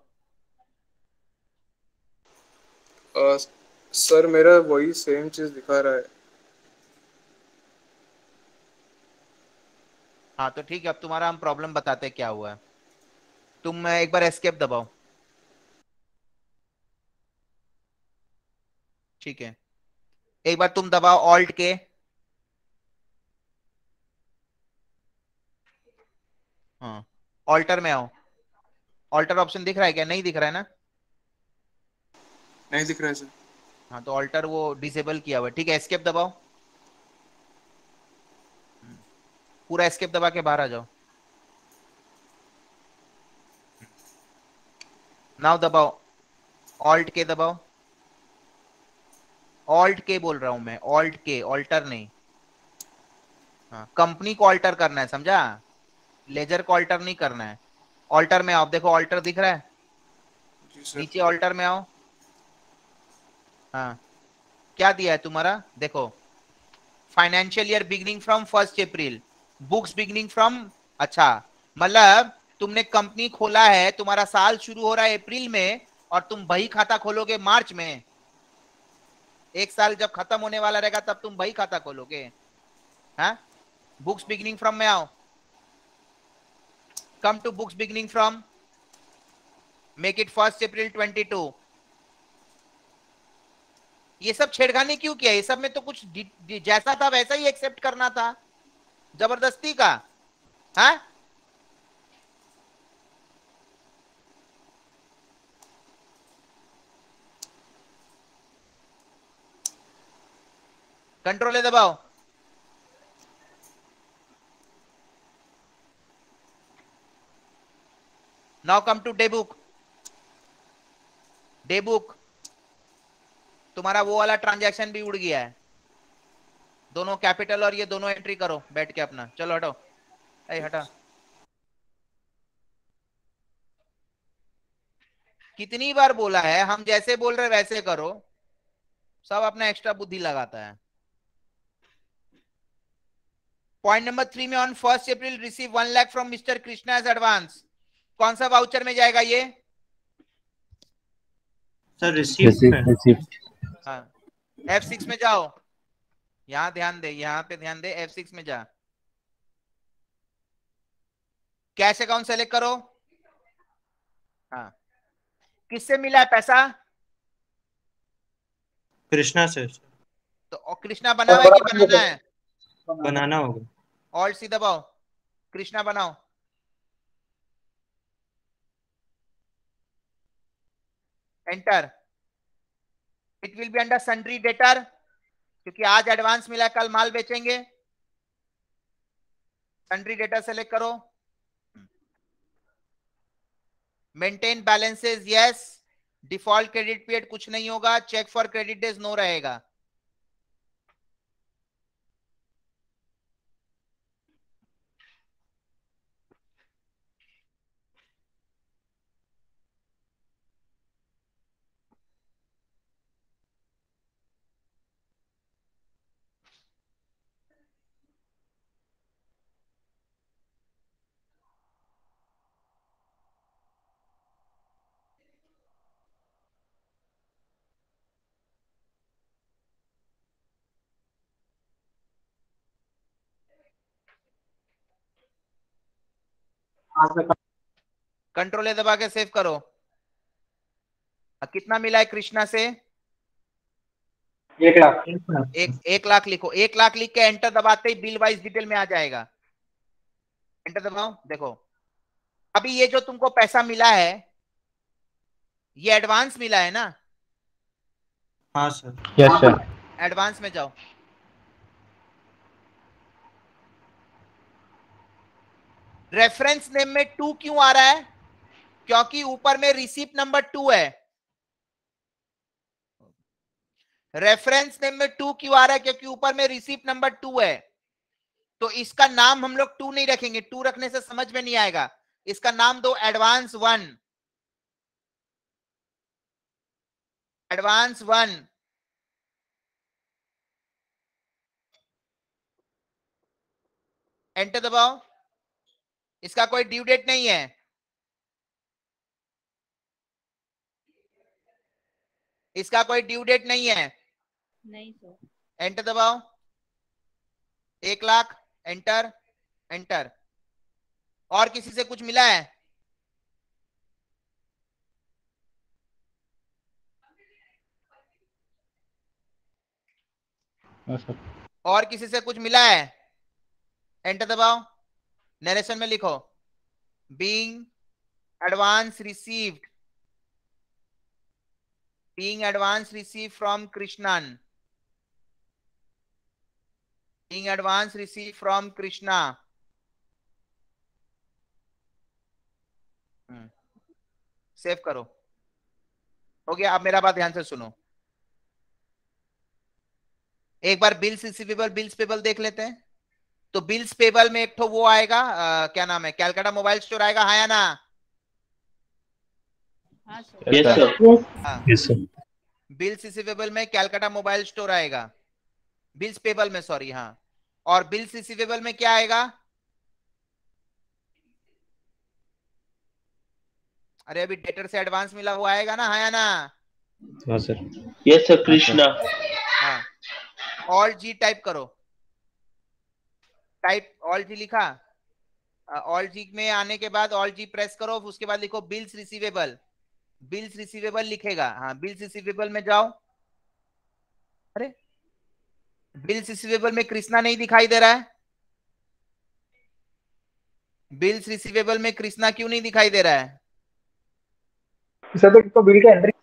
सर मेरा वही सेम चीज दिखा रहा है। हाँ तो ठीक है, अब तुम्हारा हम प्रॉब्लम बताते हैं क्या हुआ है। तुम एक बार एस्केप दबाओ। ठीक है, एक बार तुम दबाओ ऑल्ट के। हाँ, ऑल्टर में आओ। ऑल्टर ऑप्शन दिख रहा है क्या? नहीं दिख रहा है ना? नहीं दिख रहा है सर। हाँ, तो ऑल्टर वो डिसेबल किया हुआ है। ठीक है, एस्केप दबाओ, पूरा एस्केप दबा के बाहर आ जाओ। नाउ दबाओ, ऑल्ट के दबाओ। ऑल्ट के बोल रहा हूं मैं, ऑल्ट के, ऑल्टर नहीं। हाँ, कंपनी को ऑल्टर करना है, समझा? लेजर को ऑल्टर नहीं करना है। ऑल्टर में आओ, देखो ऑल्टर दिख रहा है, जी सर। नीचे ऑल्टर में आओ। हाँ, क्या दिया है तुम्हारा? देखो, financial year beginning from 1 April, books beginning from. अच्छा, मतलब तुमने कंपनी खोला है, तुम्हारा साल शुरू हो रहा है अप्रैल में, और तुम बही खाता खोलोगे मार्च में। एक साल जब खत्म होने वाला रहेगा तब तुम बही खाता खोलोगे। हाँ, बुक्स बिगिनिंग फ्रॉम में आओ, come to books beginning from, make it 1 April 22। ये सब छेड़खानी क्यों किया? ये सब में तो कुछ जैसा था वैसा ही एक्सेप्ट करना था, जबरदस्ती का। हाँ, कंट्रोल दबाओ। Now come to day book. Day book, तुम्हारा वो वाला ट्रांजैक्शन भी उड़ गया है। दोनों कैपिटल और ये दोनों एंट्री करो बैठ के अपना। चलो हटो, ऐ हटा। कितनी बार बोला है, हम जैसे बोल रहे वैसे करो, सब अपना एक्स्ट्रा बुद्धि लगाता है। पॉइंट नंबर 3 में, on 1 April receive 1 lakh from mister Krishna as advance. कौन सा वाउचर में जाएगा ये? Sir receive. हाँ, F6 में जाओ, यहां ध्यान दे, यहां पे ध्यान दे, F6 में जा, कैश अकाउंट सेलेक्ट करो। हाँ, किससे मिला है पैसा? कृष्णा से। तो कृष्णा बना हुआ है कि बनाना है? बनाना होगा। ऑल्ट सी दबाओ, कृष्णा बनाओ। Enter. It will be under sundry debtor, क्योंकि आज एडवांस मिला, कल माल बेचेंगे। सन्ड्री डेटर सेलेक्ट करो। Maintain balances yes, default credit period कुछ नहीं होगा, check for credit days no रहेगा। कंट्रोल दबा के सेव करो। कितना मिला है कृष्णा से? 1 लाख। 1 लाख लिखो। 1 लाख लिख के एंटर दबाते ही बिल वाइज डिटेल में आ जाएगा। एंटर दबाओ। देखो, अभी ये जो तुमको पैसा मिला है, ये एडवांस मिला है ना? हाँ सर। Yes sir. एडवांस में जाओ। रेफरेंस नेम में 2 क्यों आ रहा है? क्योंकि ऊपर में रिसीप्ट नंबर 2 है। रेफरेंस नेम में 2 क्यों आ रहा है? क्योंकि ऊपर में रिसीप्ट नंबर 2 है। तो इसका नाम हम लोग 2 नहीं रखेंगे, 2 रखने से समझ में नहीं आएगा। इसका नाम दो एडवांस 1। एडवांस 1। एंटर दबाओ। इसका कोई ड्यू डेट नहीं है। इसका कोई ड्यू डेट नहीं है। नहीं सर। एंटर दबाओ। 1 लाख। एंटर। एंटर। और किसी से कुछ मिला है? और किसी से कुछ मिला है? एंटर दबाओ। नरेशन में लिखो। being advance received from Krishnan, being advance received from Krishna. Save करो, हो गया। अब मेरा बात ध्यान से सुनो, एक बार बिल्स रिसीवेबल बिल्स पेबल देख लेते हैं। तो बिल्स पेबल में एक तो वो आएगा, क्या नाम है, कैलकाटा मोबाइल स्टोर आएगा, हाँ या ना? बिल्स रिसीवेबल में कैलकाटा मोबाइल स्टोर आएगा, बिल्स पेबल में, सॉरी, हाँ। और बिल्स रिसीवेबल में क्या आएगा? अरे अभी डेटर से एडवांस मिला हुआ आएगा ना, हाँ या ना? हाँ सर। Yes sir, Krishna. हाँ, ऑल्ट जी टाइप करो, टाइप ऑल्ट जी लिखा, ऑल्ट जी में आने के बाद ऑल्ट जी प्रेस करो, उसके बाद लिखो बिल्स रिसीवेबल, बिल्स रिसीवेबल लिखेगा। हाँ, बिल्स रिसीवेबल में जाओ। अरे बिल्स रिसीवेबल में कृष्णा नहीं दिखाई दे रहा है, बिल्स रिसीवेबल में कृष्णा क्यों नहीं दिखाई दे रहा है? सर तो बिल का एंट्री,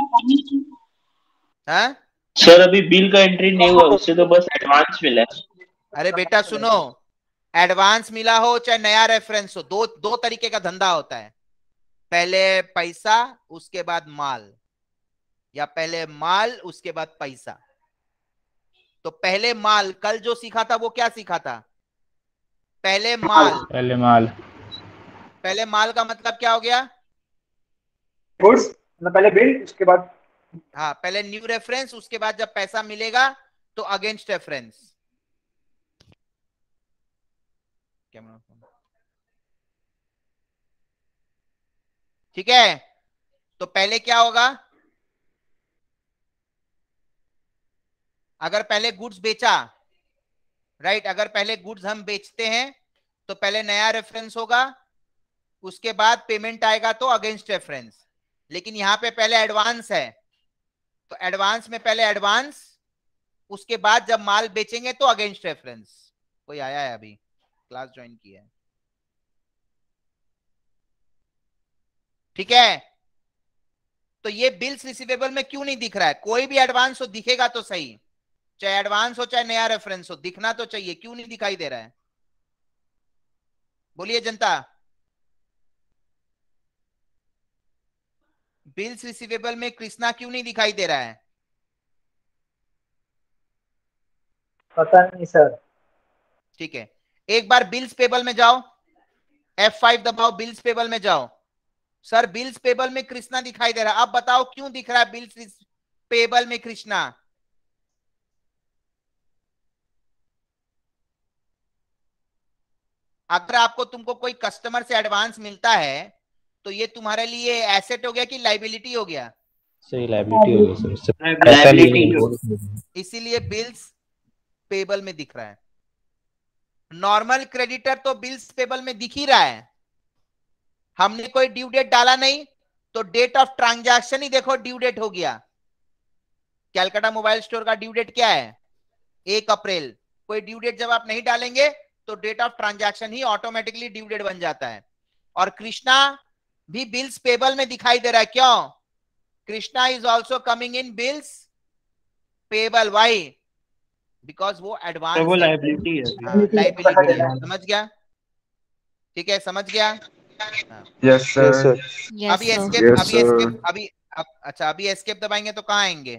हाँ सर अभी बिल का एंट्री नहीं हुआ, उससे तो बस एडवांस मिला है। अरे बेटा सुनो, एडवांस मिला हो चाहे नया रेफरेंस हो, दो तरीके का धंधा होता है, पहले पैसा उसके बाद माल, या पहले माल उसके बाद पैसा। तो पहले माल, कल जो सीखा था वो क्या सीखा था? पहले माल, पहले माल, पहले माल का मतलब क्या हो गया? गुड्स, पहले बिल उसके बाद, हाँ, पहले न्यू रेफरेंस, उसके बाद जब पैसा मिलेगा तो अगेंस्ट रेफरेंस। ठीक है, तो पहले क्या होगा? अगर पहले गुड्स बेचा, राइट, अगर पहले गुड्स हम बेचते हैं तो पहले नया रेफरेंस होगा, उसके बाद पेमेंट आएगा तो अगेंस्ट रेफरेंस। लेकिन यहां पे पहले एडवांस है, तो एडवांस में पहले एडवांस, उसके बाद जब माल बेचेंगे तो अगेंस्ट रेफरेंस। कोई आया है अभी, क्लास ज्वाइन किया है? ठीक है, तो ये बिल्स रिसीवेबल में क्यों नहीं दिख रहा है? कोई भी एडवांस हो दिखेगा तो सही, चाहे एडवांस हो चाहे नया रेफरेंस हो, दिखना तो चाहिए, क्यों नहीं दिखाई दे रहा है? बोलिए जनता। बिल्स रिसीवेबल में कृष्णा क्यों नहीं दिखाई दे रहा है? पता नहीं सर। ठीक है, एक बार बिल्स पेबल में जाओ, F5 दबाओ, बिल्स पेबल में जाओ। सर बिल्स पेबल में कृष्णा दिखाई दे रहा है, अब बताओ क्यों दिख रहा है बिल्स पेबल में कृष्णा? अगर आपको तुमको कोई कस्टमर से एडवांस मिलता है तो ये तुम्हारे लिए एसेट हो गया कि लाइबिलिटी हो गया? सही, लायबिलिटी हो गई सर, इसीलिए बिल्स पेबल में दिख रहा है। नॉर्मल क्रेडिटर तो बिल्स पेबल में दिख ही रहा है, हमने कोई ड्यू डेट डाला नहीं, तो डेट ऑफ ट्रांजैक्शन ही देखो ड्यू डेट हो गया। कैलकाटा मोबाइल स्टोर का ड्यू डेट क्या है? 1 अप्रैल। कोई ड्यू डेट जब आप नहीं डालेंगे तो डेट ऑफ ट्रांजैक्शन ही ऑटोमेटिकली ड्यू डेट बन जाता है। और कृष्णा भी बिल्स पेबल में दिखाई दे रहा है, क्यों? Krishna is also coming in bills payable, why? Because वो एडवांस, वो लायबिलिटी है, लायबिलिटी है। समझ गया? ठीक है, समझ गया? Yes sir. अभी एस्केप, अच्छा अभी एस्केप दबाएंगे तो कहाँ आएंगे?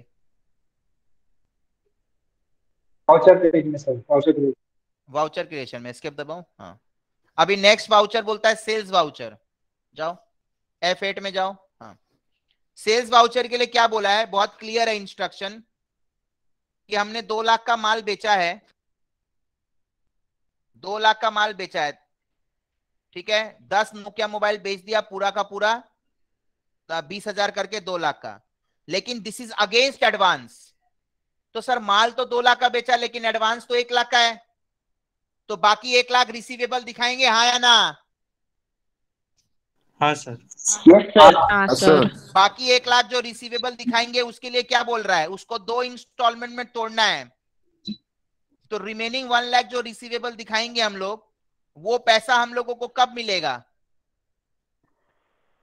वाउचर क्रिएशन में sir, voucher creation, voucher creation में एस्केप दबाऊं? हाँ, अभी नेक्स्ट वाउचर बोलता है सेल्स वाउचर, जाओ F8 में जाओ। हाँ, सेल्स वाउचर के लिए क्या बोला है? बहुत क्लियर है इंस्ट्रक्शन कि हमने 2 लाख का माल बेचा है, 2 लाख का माल बेचा है, ठीक है, 10 नोकिया मोबाइल बेच दिया पूरा का पूरा, 20,000 करके 2 लाख का। लेकिन दिस इज अगेंस्ट एडवांस, तो सर माल तो 2 लाख का बेचा लेकिन एडवांस तो 1 लाख का है, तो बाकी 1 लाख रिसीवेबल दिखाएंगे, हाँ या ना? हाँ सर। हाँ सर। बाकी 1 लाख जो रिसीवेबल दिखाएंगे उसके लिए क्या बोल रहा है? उसको 2 इंस्टॉलमेंट में तोड़ना है। तो रिमेनिंग 1 लाख जो रिसीवेबल दिखाएंगे हम लोग, वो पैसा हम लोगों को कब मिलेगा?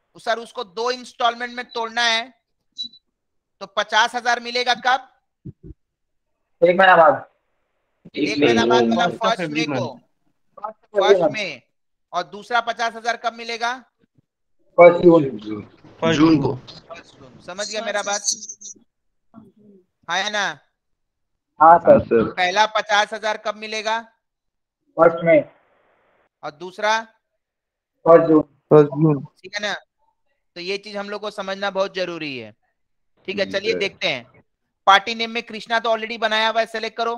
तो सर उसको 2 इंस्टॉलमेंट में तोड़ना है तो 50,000 मिलेगा कब? 1 महीना बाद। 1 महीना बाद मतलब 1 मई को, 1 मई। और दूसरा 50,000 कब मिलेगा? 1 जून को। 1 जून। समझ गया मेरा बात? हाँ है ना? हाँ सर। पहला 50,000 कब मिलेगा? 1 मई। और दूसरा 1 जून। ठीक है ना? तो ये चीज हम लोग को समझना बहुत जरूरी है। ठीक है, चलिए देखते हैं। पार्टी नेम में कृष्णा तो ऑलरेडी बनाया हुआ है, सेलेक्ट करो।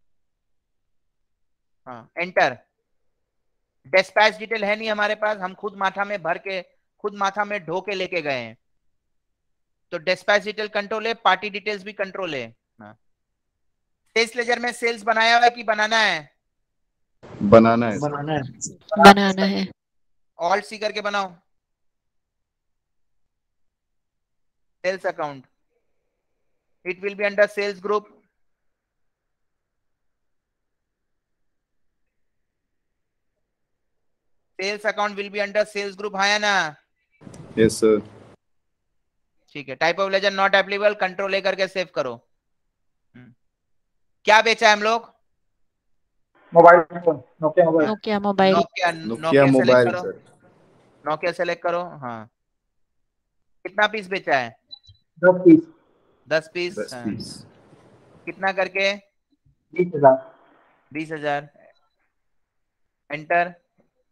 हाँ, एंटर। डिस्पैच डिटेल है नहीं हमारे पास, हम खुद माथा में भर के, खुद माथा में ढो के लेके गए हैं। तो डिस्पैच डिटेल कंट्रोल है, पार्टी डिटेल्स भी कंट्रोल है। सेल्स लेजर में सेल्स बनाया हुआ है कि बनाना है? बनाना है। बनाना है। ऑल्ट सी करके बनाओ। Sales account, it will be under sales group. Sales account will be under sales group, हाँ या ना? Yes sir. ठीक है, type of ledger not applicable, control A करके सेव करो। क्या बेचा है हम लोग? Mobile phone, Nokia mobile. Nokia mobile. Nokia mobile select करो। सर। नोकिया सेलेक्ट करो। हाँ, कितना पीस बेचा है? 10 पीस। 10 पीस। 10 पीस। कितना करके? 20,000। 20,000। एंटर।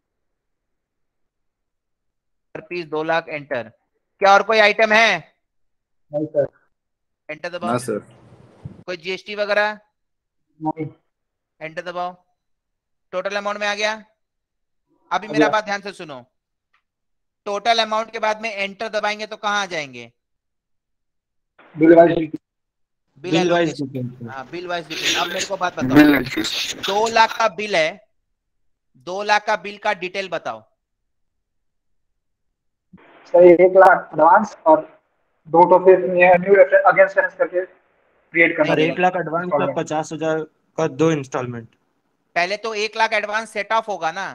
Piece 2 lakh, enter. क्या और कोई आइटम है? नहीं सर। एंटर दबाओ। ना सर। कोई जीएसटी वगैरह? नहीं। एंटर दबाओ। टोटल अमाउंट में आ गया। अभी मेरा बात ध्यान से सुनो। टोटल अमाउंट के बाद में एंटर दबाएंगे तो कहां आ जाएंगे? Bill wise detail. हाँ, बिल वाइज डिटेल। अब मेरे को बात बताओ, 2 लाख का बिल है, 2 लाख का बिल का डिटेल बताओ। सर 1 लाख एडवांस और 2 तो फिर न्यू रेफरेंस अगेंस्ट रेफरेंस करके क्रिएट करना। सर 1 लाख एडवांस और 50,000 का 2 इंस्टॉलमेंट। पहले तो 1 लाख एडवांस सेट ऑफ होगा ना।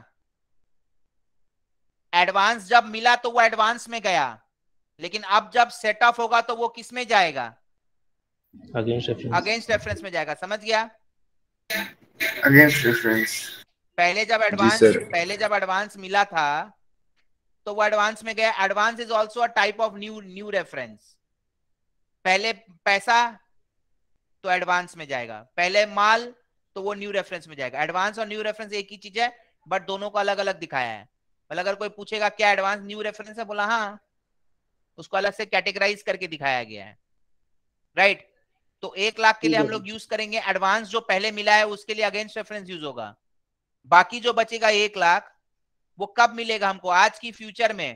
एडवांस जब मिला तो वो एडवांस में गया, लेकिन अब जब सेट ऑफ होगा तो वो किस में जाएगा? अगेंस्ट रेफरेंस में जाएगा। समझ गया? Against reference. पहले जब एडवांस मिला था तो वो एडवांस में गया। Advance is also a type of new reference. पहले पैसा तो एडवांस में जाएगा, पहले माल तो वो न्यू रेफरेंस में जाएगा। एडवांस और न्यू रेफरेंस एक ही चीज है, बट दोनों को अलग अलग दिखाया है। मतलब अगर कोई पूछेगा क्या एडवांस न्यू रेफरेंस है, बोला हाँ, उसको अलग से कैटेगराइज करके दिखाया गया है। राइट? तो 1 लाख के लिए हम लोग यूज करेंगे एडवांस, जो पहले मिला है उसके लिए अगेंस्ट रेफरेंस यूज होगा। बाकी जो बचेगा 1 लाख वो कब मिलेगा हमको? आज की फ्यूचर में?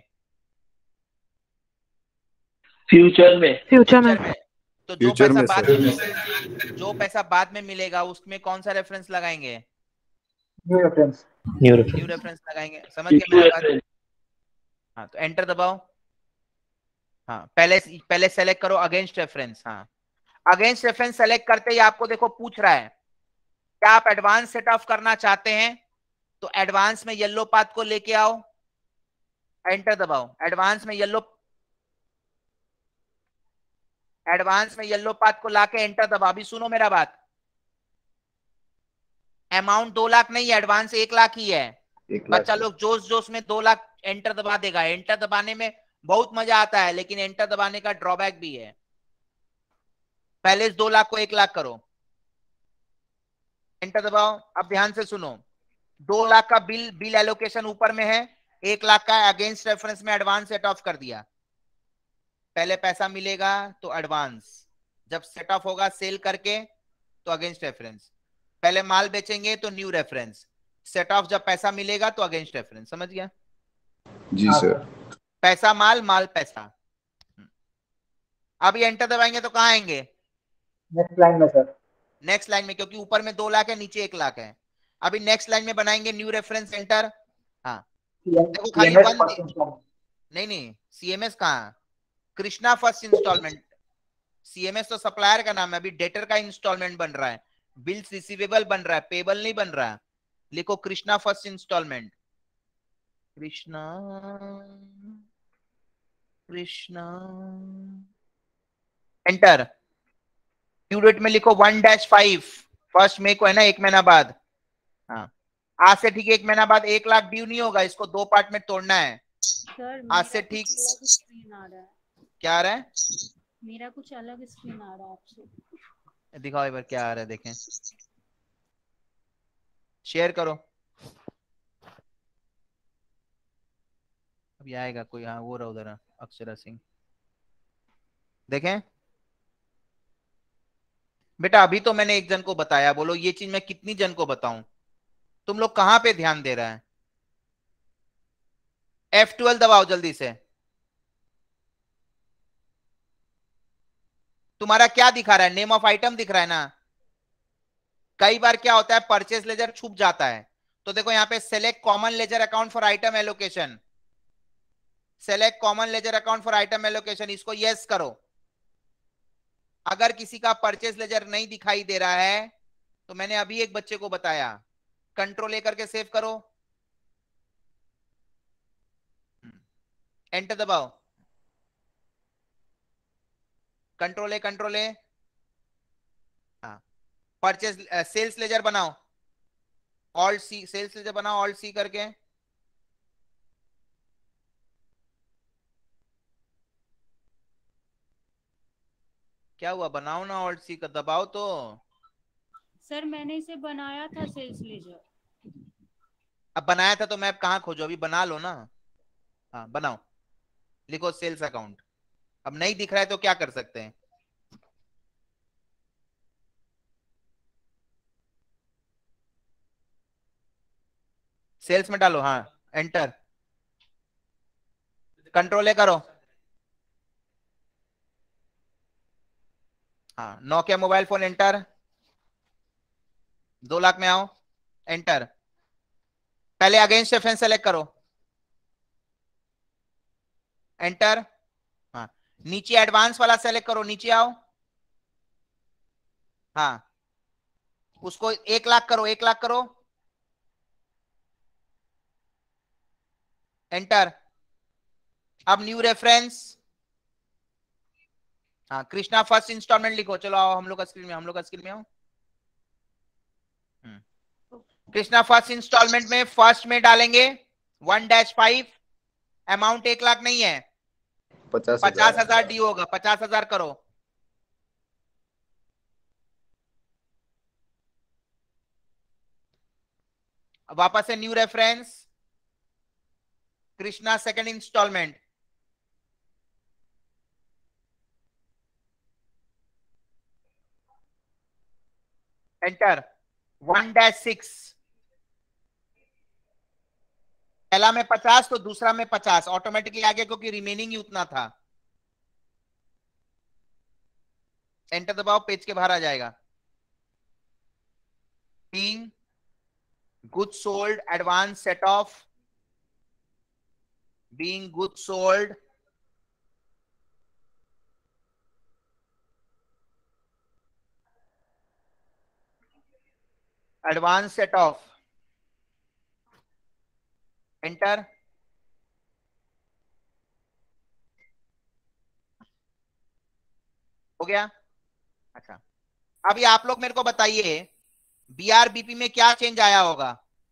फ्यूचर में। तो जो पैसा बाद में मिलेगा उसमें कौन सा रेफरेंस लगाएंगे? न्यू रेफरेंस लगाएंगे। समझ गए मेरा बात? हाँ, तो एंटर दबाओ। हाँ, पहले सेलेक्ट करो अगेंस्ट रेफरेंस। हाँ, अगेंस्ट रेफरेंस सेलेक्ट करते ही आपको देखो पूछ रहा है क्या आप एडवांस सेट ऑफ करना चाहते हैं? तो एडवांस में येलो पाथ को लेके आओ, एंटर दबाओ। एडवांस में येलो पाथ को लाके एंटर दबाओ। अभी सुनो मेरा बात, अमाउंट 2 लाख नहीं है, एडवांस 1 लाख ही है। बच्चा लोग जोश में 2 लाख एंटर दबा देगा। एंटर दबाने में बहुत मजा आता है, लेकिन एंटर दबाने का ड्रॉबैक भी है। पहले इस 2 लाख को 1 लाख करो, एंटर दबाओ। अब ध्यान से सुनो, 2 लाख का बिल एलोकेशन ऊपर में है, 1 लाख का अगेंस्ट रेफरेंस में एडवांस सेट ऑफ कर दिया। पहले पैसा मिलेगा तो एडवांस, जब सेट ऑफ होगा सेल करके तो अगेंस्ट रेफरेंस। पहले माल बेचेंगे तो न्यू रेफरेंस, सेट ऑफ जब पैसा मिलेगा तो अगेंस्ट रेफरेंस। समझ गया? जी सर। पैसा माल, माल पैसा। अभी एंटर दबाएंगे तो कहां आएंगे? नेक्स्ट लाइन में सर। नेक्स्ट लाइन में, क्योंकि ऊपर में 2 लाख है, नीचे 1 लाख है। अभी नेक्स्ट लाइन में बनाएंगे न्यू रेफरेंस, एंटर। हाँ, देखो खाली नहीं, सीएमएस कहां? Krishna first installment. सीएमएस तो सप्लायर का नाम है, अभी डेटर का इंस्टॉलमेंट बन रहा है, बिल्स रिसीवेबल बन रहा है, पेबल नहीं बन रहा। लिखो Krishna first installment. Krishna Krishna, enter. Due date में लिखो 1-5, 1 मई को है ना, 1 महीना बाद। हाँ, आज से ठीक 1 महीना बाद 1 लाख ड्यू नहीं होगा, इसको 2 पार्ट में तोड़ना है। सर आज से ठीक स्क्रीन आ रहा है। क्या आ रहा है? मेरा कुछ अलग स्क्रीन आ रहा है आपसे। दिखाओ एक बार क्या आ रहा है, देखें। शेयर करो। अभी आएगा कोई। हाँ, वो रहा उधर, अक्षरा सिंह। देखें बेटा, अभी तो मैंने एक जन को बताया, बोलो ये चीज मैं कितनी जन को बताऊं? तुम लोग कहां पे ध्यान दे रहा है? F12 दबाओ जल्दी से। तुम्हारा क्या दिखा रहा है? नेम ऑफ आइटम दिख रहा है ना? कई बार क्या होता है, परचेज लेजर छुप जाता है। तो देखो यहाँ पे select common ledger account for item allocation, select common ledger account for item allocation, इसको यस करो। अगर किसी का परचेज लेजर नहीं दिखाई दे रहा है तो मैंने अभी एक बच्चे को बताया, कंट्रोल ए करके सेव करो, एंटर दबाओ। Control A. हाँ, परचेज सेल्स लेजर बनाओ, ऑल्ट सी, सेल्स लेजर बनाओ ऑल्ट सी करके। क्या हुआ? बनाओ ना, ऑल्ट सी का दबाओ तो। सर मैंने इसे बनाया था सेल्स लेजर। अब बनाया था तो मैं अब कहाँ खोजूं? अभी बना लो ना। हाँ बनाओ, लिखो सेल्स अकाउंट। अब नहीं दिख रहा है तो क्या कर सकते हैं? सेल्स में डालो, हाँ एंटर। कंट्रोल ए करो। हाँ, Nokia mobile phone, enter. 2 lakh में आओ, एंटर। पहले अगेंस्ट रेफरेंस सेलेक्ट करो, एंटर। हाँ, नीचे एडवांस वाला सेलेक्ट करो, नीचे आओ। हाँ, उसको 1 लाख करो, 1 लाख करो, एंटर। अब न्यू रेफरेंस। हाँ, कृष्णा फर्स्ट इंस्टॉलमेंट लिखो। चलो आओ, हम लोग का स्क्रीन में आओ। कृष्णा फर्स्ट इंस्टॉलमेंट में फर्स्ट में डालेंगे 1-5, अमाउंट 1 लाख नहीं है, 50,000 ड्यू होगा, 50,000 करो। अब वापस से new reference, Krishna second installment, enter. 1-6, पहला में 50 तो दूसरा में 50, ऑटोमेटिकली आ गया क्योंकि रिमेनिंग ही उतना था। एंटर दबाओ, पेज के बाहर आ जाएगा। being goods sold advance set off, being goods sold advance set off, enter. हो गया? अच्छा, अभी आप लोग मेरे को बताइए बीआरबीपी में क्या चेंज आया होगा?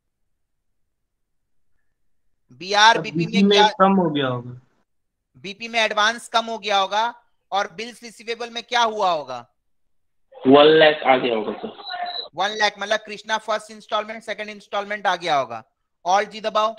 बीआरबीपी में क्या कम हो गया होगा? बीपी में एडवांस कम हो गया होगा, और बिल्स रिसीवेबल में क्या हुआ होगा? 1 लाख आ गया होगा सर। 1 लाख मतलब Krishna first installment second installment आ गया होगा। ऑल जी दबाओ,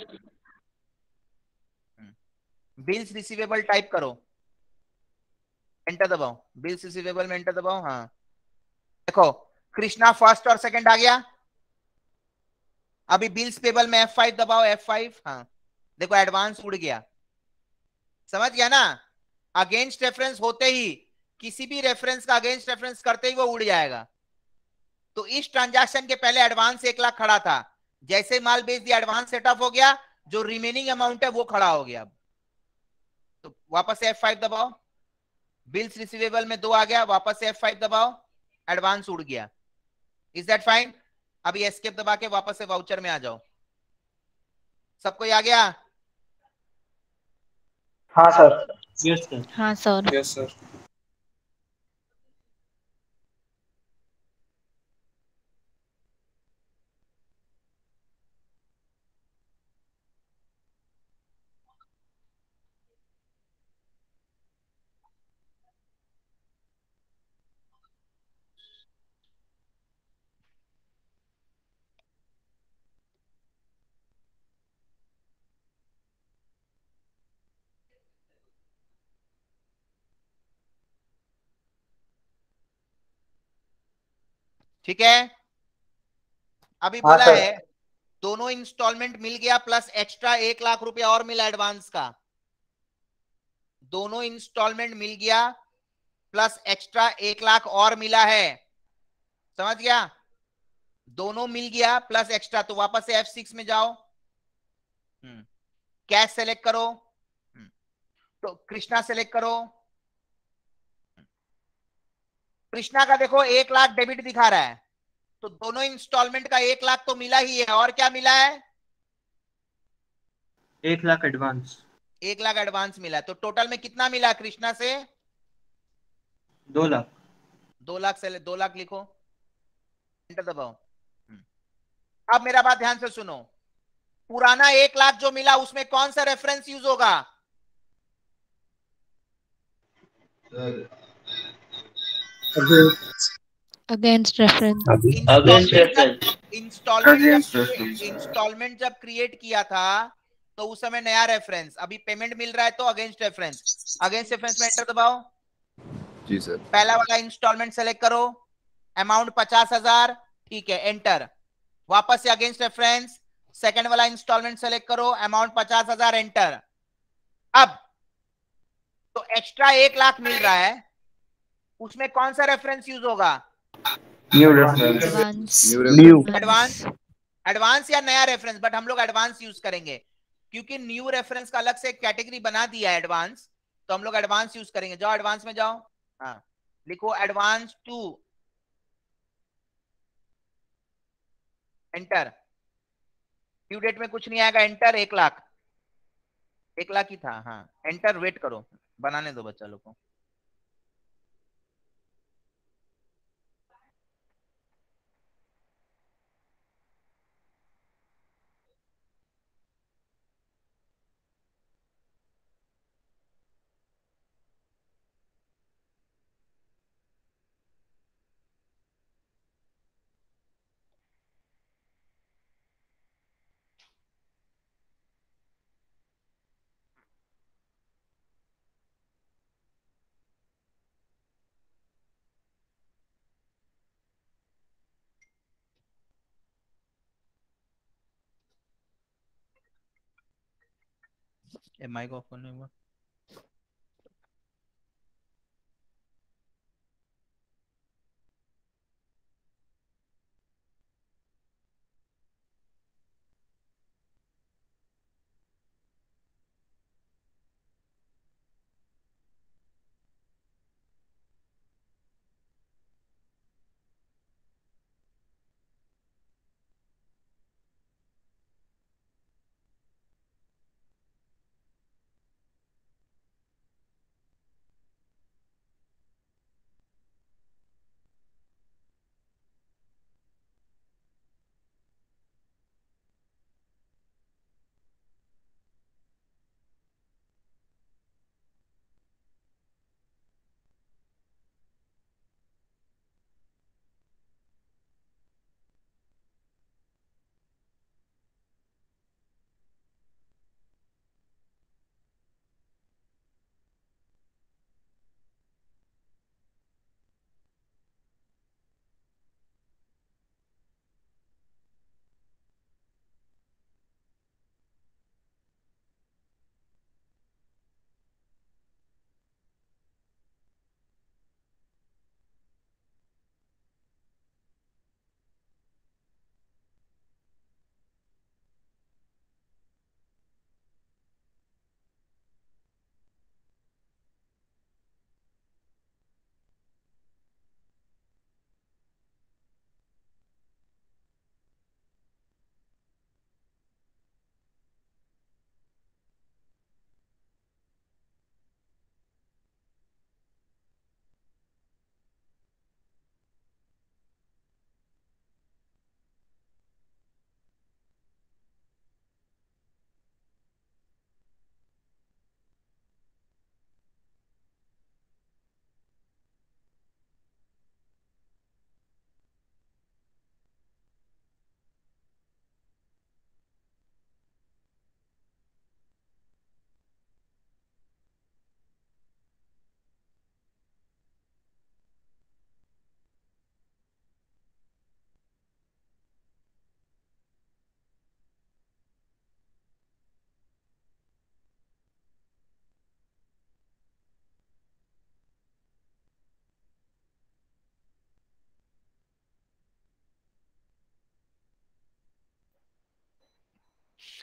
बिल्स रिसीवेबल टाइप करो, एंटर दबाओ। बिल्स रिसीवेबल में एंटर दबाओ। हाँ देखो, कृष्णा फर्स्ट और सेकंड आ गया। अभी बिल्स पेबल में F5 दबाओ, F5। हाँ देखो, एडवांस उड़ गया, समझ गया ना? अगेंस्ट रेफरेंस होते ही, किसी भी रेफरेंस का अगेंस्ट रेफरेंस करते ही वो उड़ जाएगा। तो इस ट्रांजैक्शन के पहले एडवांस 1 लाख खड़ा था, जैसे माल बेच दिया एडवांस सेटअप हो गया, जो रिमेनिंग अमाउंट है वो खड़ा हो गया। तो वापस से F5 दबाओ, बिल्स रिसीवेबल में 2 आ गया, वापस से F5 दबाओ, एडवांस उड़ गया। Is that fine? अभी एस्केप दबा के वापस से वाउचर में आ जाओ। सबको आ गया? हाँ सर। Yes sir. हाँ सर। Yes sir. ठीक है, अभी हाँ बोला सर। है दोनों इंस्टॉलमेंट मिल गया प्लस एक्स्ट्रा 1 लाख रुपया और मिला एडवांस का। दोनों इंस्टॉलमेंट मिल गया प्लस एक्स्ट्रा 1 लाख और मिला है, समझ गया? दोनों मिल गया प्लस एक्स्ट्रा, तो वापस से F6 में जाओ, कैश सेलेक्ट करो, तो कृष्णा सेलेक्ट करो। कृष्णा का देखो 1 लाख डेबिट दिखा रहा है, तो दोनों इंस्टॉलमेंट का 1 लाख तो मिला ही है, और क्या मिला है? 1 लाख एडवांस। 1 लाख एडवांस मिला, तो टोटल में कितना मिला कृष्णा से? 2 लाख। 2 लाख से 2 लाख लिखो, एंटर दबाओ। अब मेरा बात ध्यान से सुनो, पुराना 1 लाख जो मिला उसमें कौन सा रेफरेंस यूज होगा? Against reference. Against reference. Installment जब क्रिएट किया था तो उस समय नया रेफरेंस, अभी पेमेंट मिल रहा है तो अगेंस्ट रेफरेंस। अगेंस्ट रेफरेंस में एंटर दबाओ। जी सर। पहला वाला इंस्टॉलमेंट सेलेक्ट करो, अमाउंट 50,000, ठीक है, एंटर। वापस से अगेंस्ट रेफरेंस, सेकंड वाला इंस्टॉलमेंट सेलेक्ट करो, अमाउंट 50,000, एंटर। अब तो एक्स्ट्रा 1 लाख मिल रहा है, उसमें कौन सा रेफरेंस यूज होगा? New reference. एडवांस। एडवांस या नया रेफरेंस, बट हम लोग एडवांस यूज करेंगे क्योंकि न्यू रेफरेंस का अलग से एक कैटेगरी बना दिया है एडवांस, तो हम लोग एडवांस यूज करेंगे। जाओ एडवांस में जाओ, हाँ लिखो एडवांस 2, एंटर। ड्यू डेट में कुछ नहीं आएगा, एंटर। 1 लाख, 1 लाख ही था, हाँ एंटर। वेट करो, बनाने दो बच्चा लोग को। माइक ऑफ करने हुआ।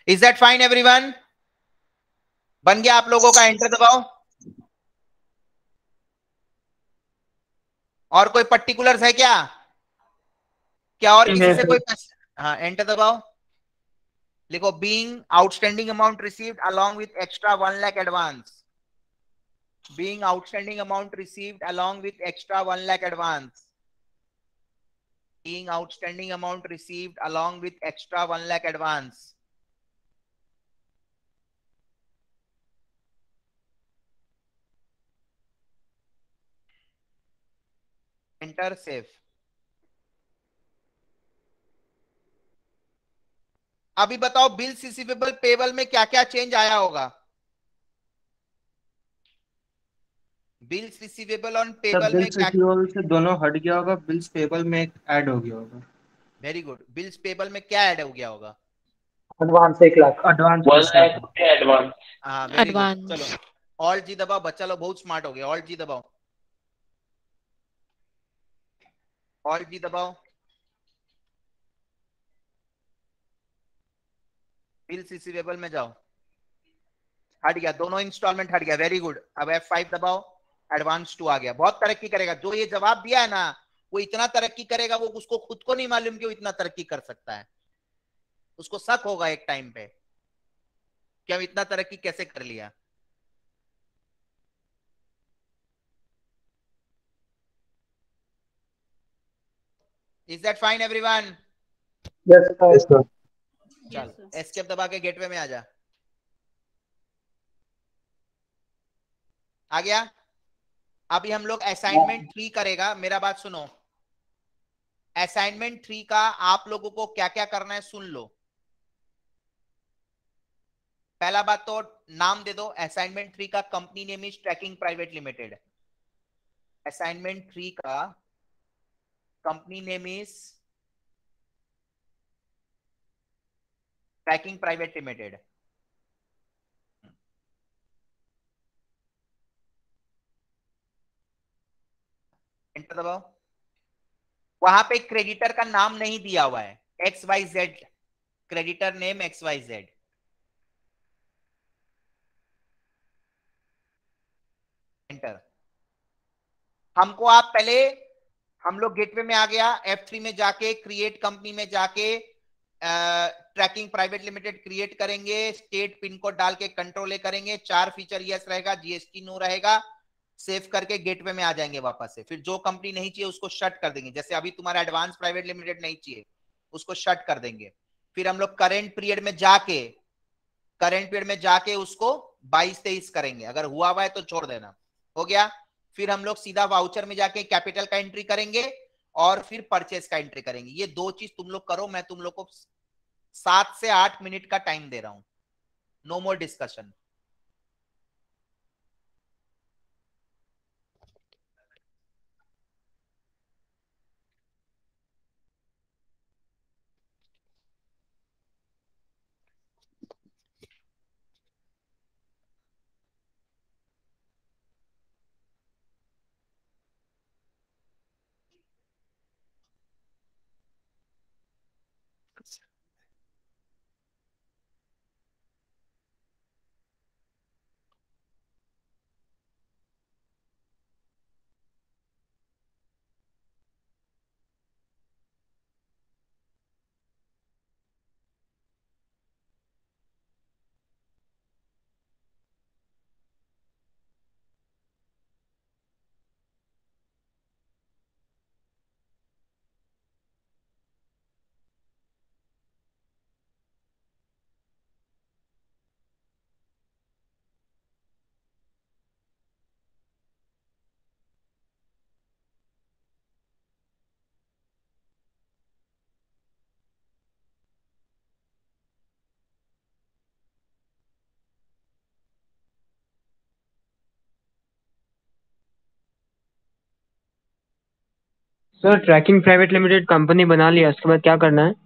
Is that fine everyone? बन गया आप लोगों का? एंटर दबाओ। और कोई पर्टिकुलर्स है क्या? क्या और किसी से कोई? हाँ, एंटर दबाओ। लिखो being outstanding amount received along with extra 1 lakh advance. Being outstanding amount received along with extra 1 lakh advance. Being outstanding amount received along with extra 1 lakh advance. Enter save. अभी बताओ बिल्स रिसीवेबल पेबल में क्या क्या change आया होगा? Bills receivable on payable में bills क्या? Receivable से दोनों हट गया होगा, बिल्स पेबल में ऐड हो गया होगा। Very good. बिल्स पेबल में क्या ऐड हो गया होगा? Advance 1 lakh. Advance 1 lakh advance. हाँ, वेरी गुड। एडवांस। चलो ऑल्ट जी दबाओ, बच्चा लोग बहुत स्मार्ट हो गए। ऑल्ट जी दबाओ, ऑल्ट जी दबाओ। बिल्स रिसीवेबल में जाओ। हट गया, दोनों इंस्टॉलमेंट हट गया। Very good. अब F5 दबाओ, एडवांस 2 आ गया। बहुत तरक्की करेगा। जो ये जवाब दिया है ना, वो इतना तरक्की करेगा, वो उसको खुद को नहीं मालूम कि वो इतना तरक्की कर सकता है। उसको शक होगा एक टाइम पे कि हम इतना तरक्की कैसे कर लिया। Is that fine everyone? Yes sir. चल एस्केप दबा के गेटवे में आ जा। आ गया? अभी हम लोग असाइनमेंट 3 करेगा। मेरा बात सुनो, असाइनमेंट 3 का आप लोगों को क्या क्या करना है सुन लो। पहला बात तो नाम दे दो। असाइनमेंट 3 का company name is tracking private limited. Assignment 3 का company name is tracking private limited. Enter दबाओ। वहां पे क्रेडिटर का नाम नहीं दिया हुआ है, XYZ, creditor name XYZ। Enter. हमको आप पहले, हम लोग गेटवे में आ गया, F3 में जाके क्रिएट कंपनी में जाके ट्रैकिंग प्राइवेट लिमिटेड क्रिएट करेंगे। स्टेट पिन कोड डाल के कंट्रोल करेंगे। 4 फीचर यस रहेगा, जीएसटी नो रहेगा। सेव करके गेटवे में आ जाएंगे वापस से। फिर जो कंपनी नहीं चाहिए उसको शट कर देंगे। जैसे अभी तुम्हारा एडवांस प्राइवेट लिमिटेड नहीं चाहिए, उसको शट कर देंगे। फिर हम लोग करेंट पीरियड में जाके उसको 22-23 करेंगे। अगर हुआ है तो छोड़ देना। हो गया? फिर हम लोग सीधा वाउचर में जाके कैपिटल का एंट्री करेंगे और फिर परचेस का एंट्री करेंगे। ये 2 चीज तुम लोग करो। मैं तुम लोग को 7 से 8 मिनट का टाइम दे रहा हूं। No more discussion. Sir tracking private limited company बना लिया, उसके बाद क्या करना है?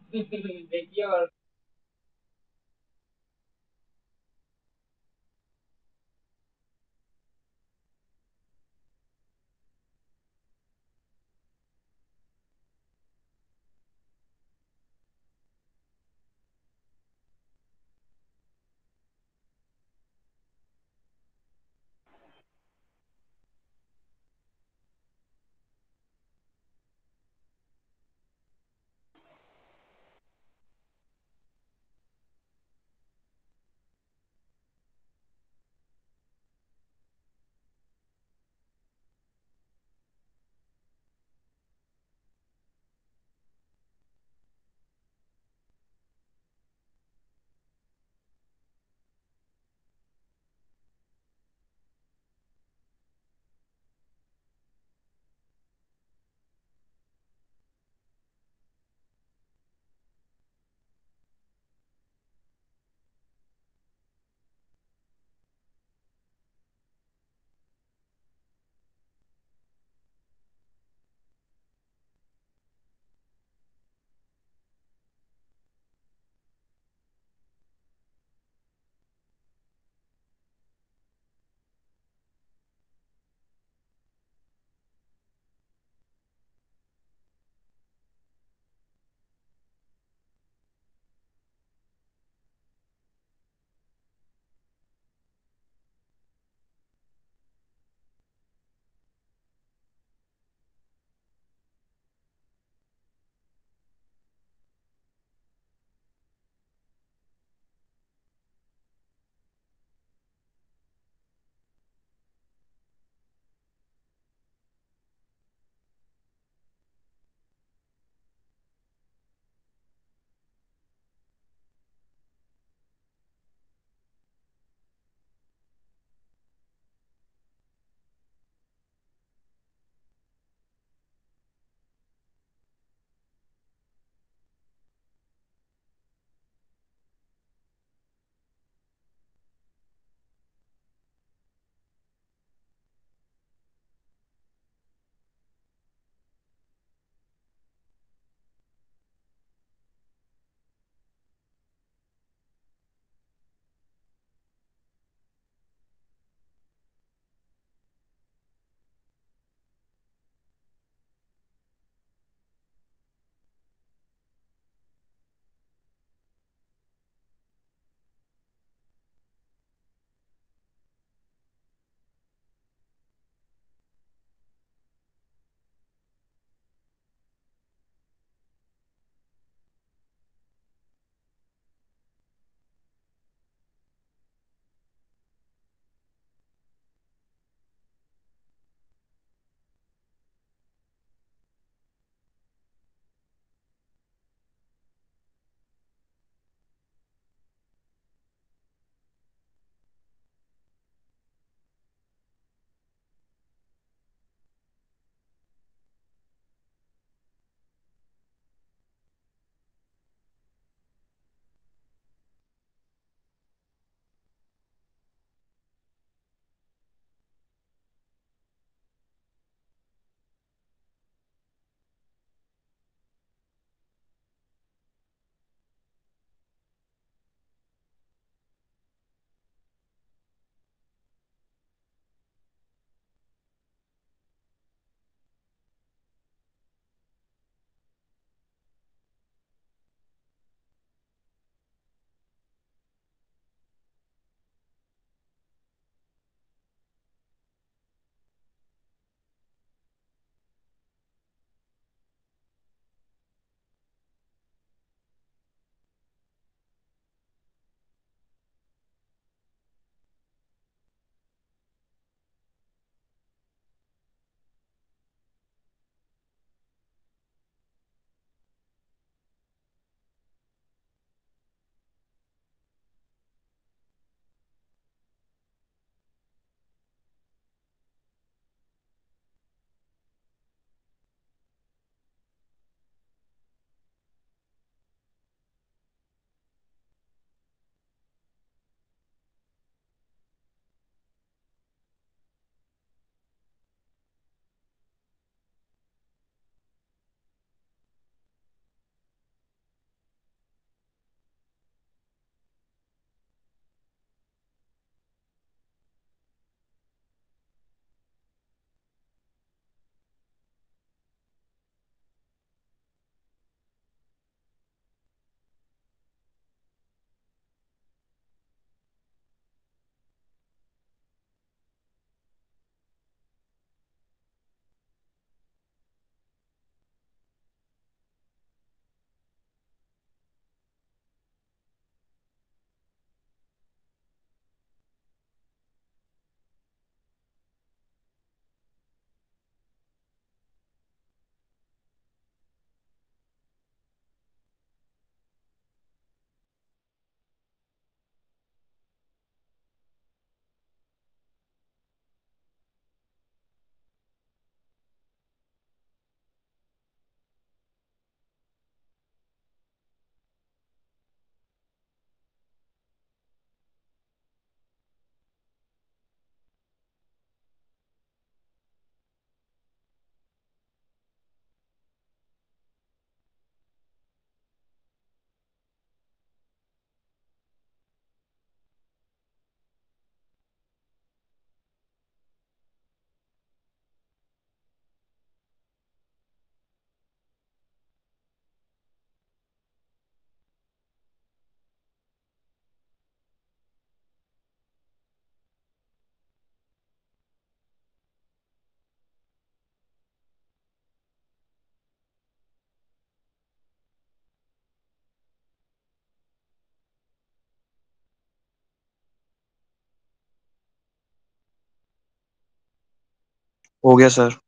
हो गया sir.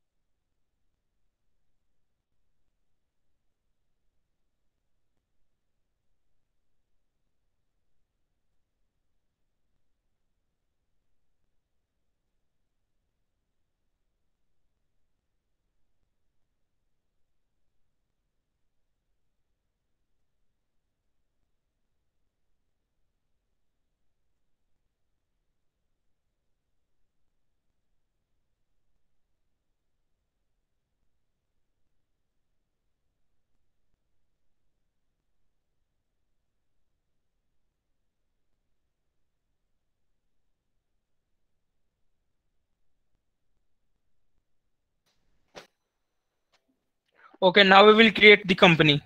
Okay, now we will create the company.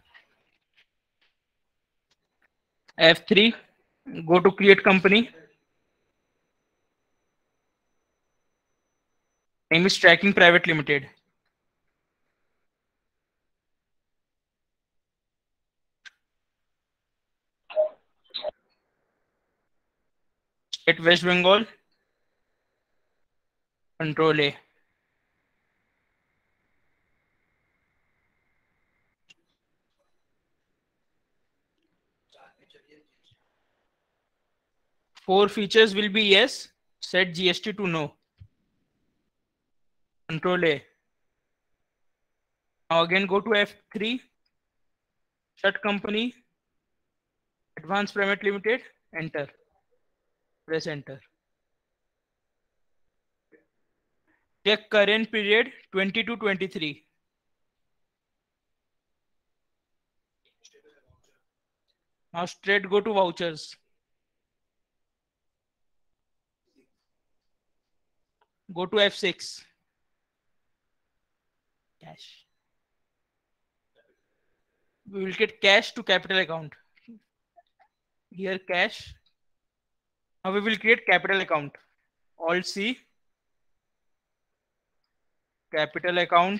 F3, go to create company. Name is Tracking Private Limited. State West Bengal. Control A. Four features will be yes. Set GST to no. Control A. Now again go to F3. Shut company. Advanced Private Limited. Enter. Press enter. Check current period 20 to 23. Now straight go to vouchers. Go to F6. Cash. We will get cash to capital account. Here cash. Now we will create capital account. Alt C. Capital account.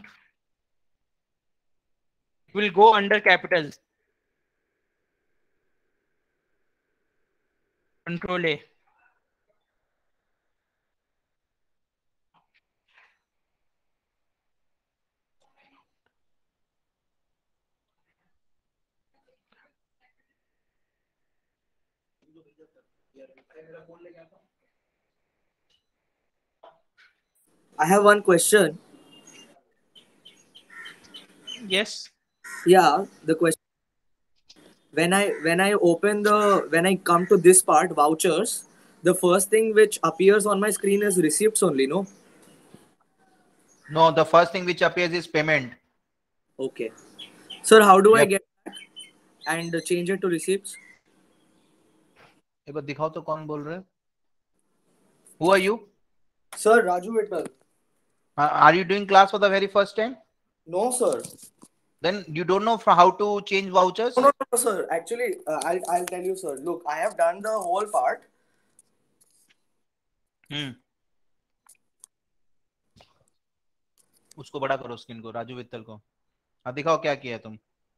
Will go under capital. Control A. I have one question. Yes. Yeah, the question. When I come to this part, vouchers, the first thing which appears on my screen is receipts only, no? No, the first thing which appears is payment. Okay. Sir, how do I Yep. get back and change it to receipts? एक बार दिखाओ तो कौन बोल रहे हैं? Who are you? Sir, Raju Vittal. Are you doing class for the very first time? No, sir. Then you don't know how to change vouchers? No, sir. Actually, I'll tell you, sir. Look, I have done the whole part. उसको बड़ा करो screen को, राजू वित्तल को। हाँ दिखाओ क्या किया तुम।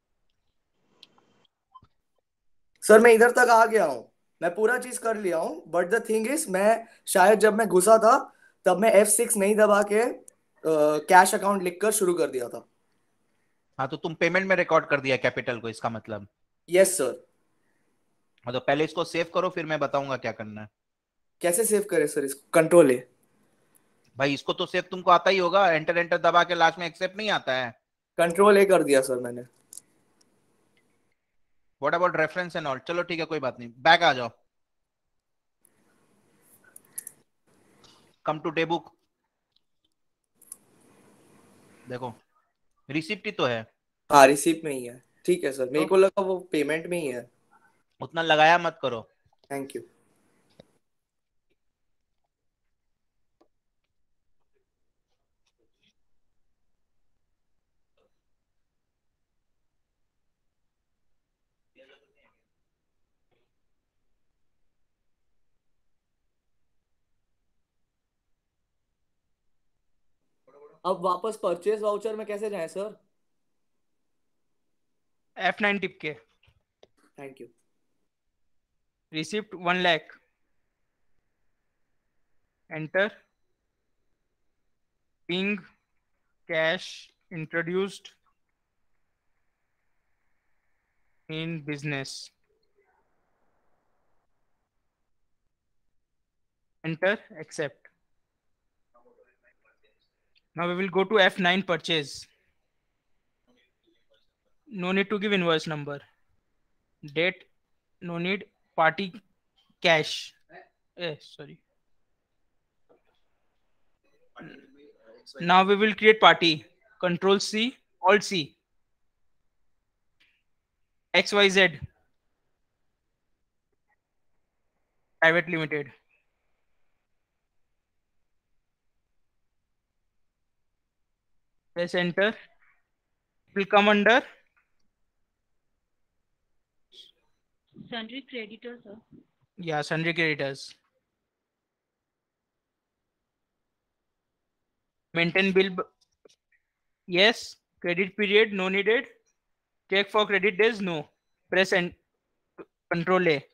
सर मैं इधर तक आ गया हूँ, मैं पूरा चीज कर लिया हूँ, बट द थिंग इज मैं शायद जब मैं घुसा था तब मैं F6 नहीं दबा के कैश अकाउंट लिखकर शुरू कर दिया था। हाँ तो तुम पेमेंट में रिकॉर्ड कर दिया कैपिटल को, इसका मतलब। Yes sir. तो पहले इसको सेव करो, फिर मैं बताऊंगा क्या करना है। कैसे सेव करे सर इसको? Control A. भाई इसको तो सेव तुमको आता ही होगा, एंटर एंटर दबा के लास्ट में एक्सेप्ट नहीं आता है। कंट्रोल ए कर दिया सर मैंने। What about reference and all? चलो ठीक है कोई बात नहीं, बैक आ जाओ। Come to day book. देखो रिसिप्ट ही तो है। हाँ रिसिप्ट में ही है। ठीक है सर, मेरे को लगा वो पेमेंट में ही है। उतना लगाया मत करो। Thank you. अब वापस परचेज वाउचर में कैसे जाए सर? F9 टिप के। Thank you. Receipt 1 lakh. Enter. being cash introduced in business. Enter, accept. Now we will go to F9 purchase. No need to give invoice number. Date, no need. Party, cash. Sorry. Now we will create party. Control C, Alt C. XYZ. Private Limited. Press enter. It will come under Sundry creditors, sir. yeah, sundry creditors. Maintain bill. Yes. Credit period, no needed. Check for credit days, no. Press and Control A.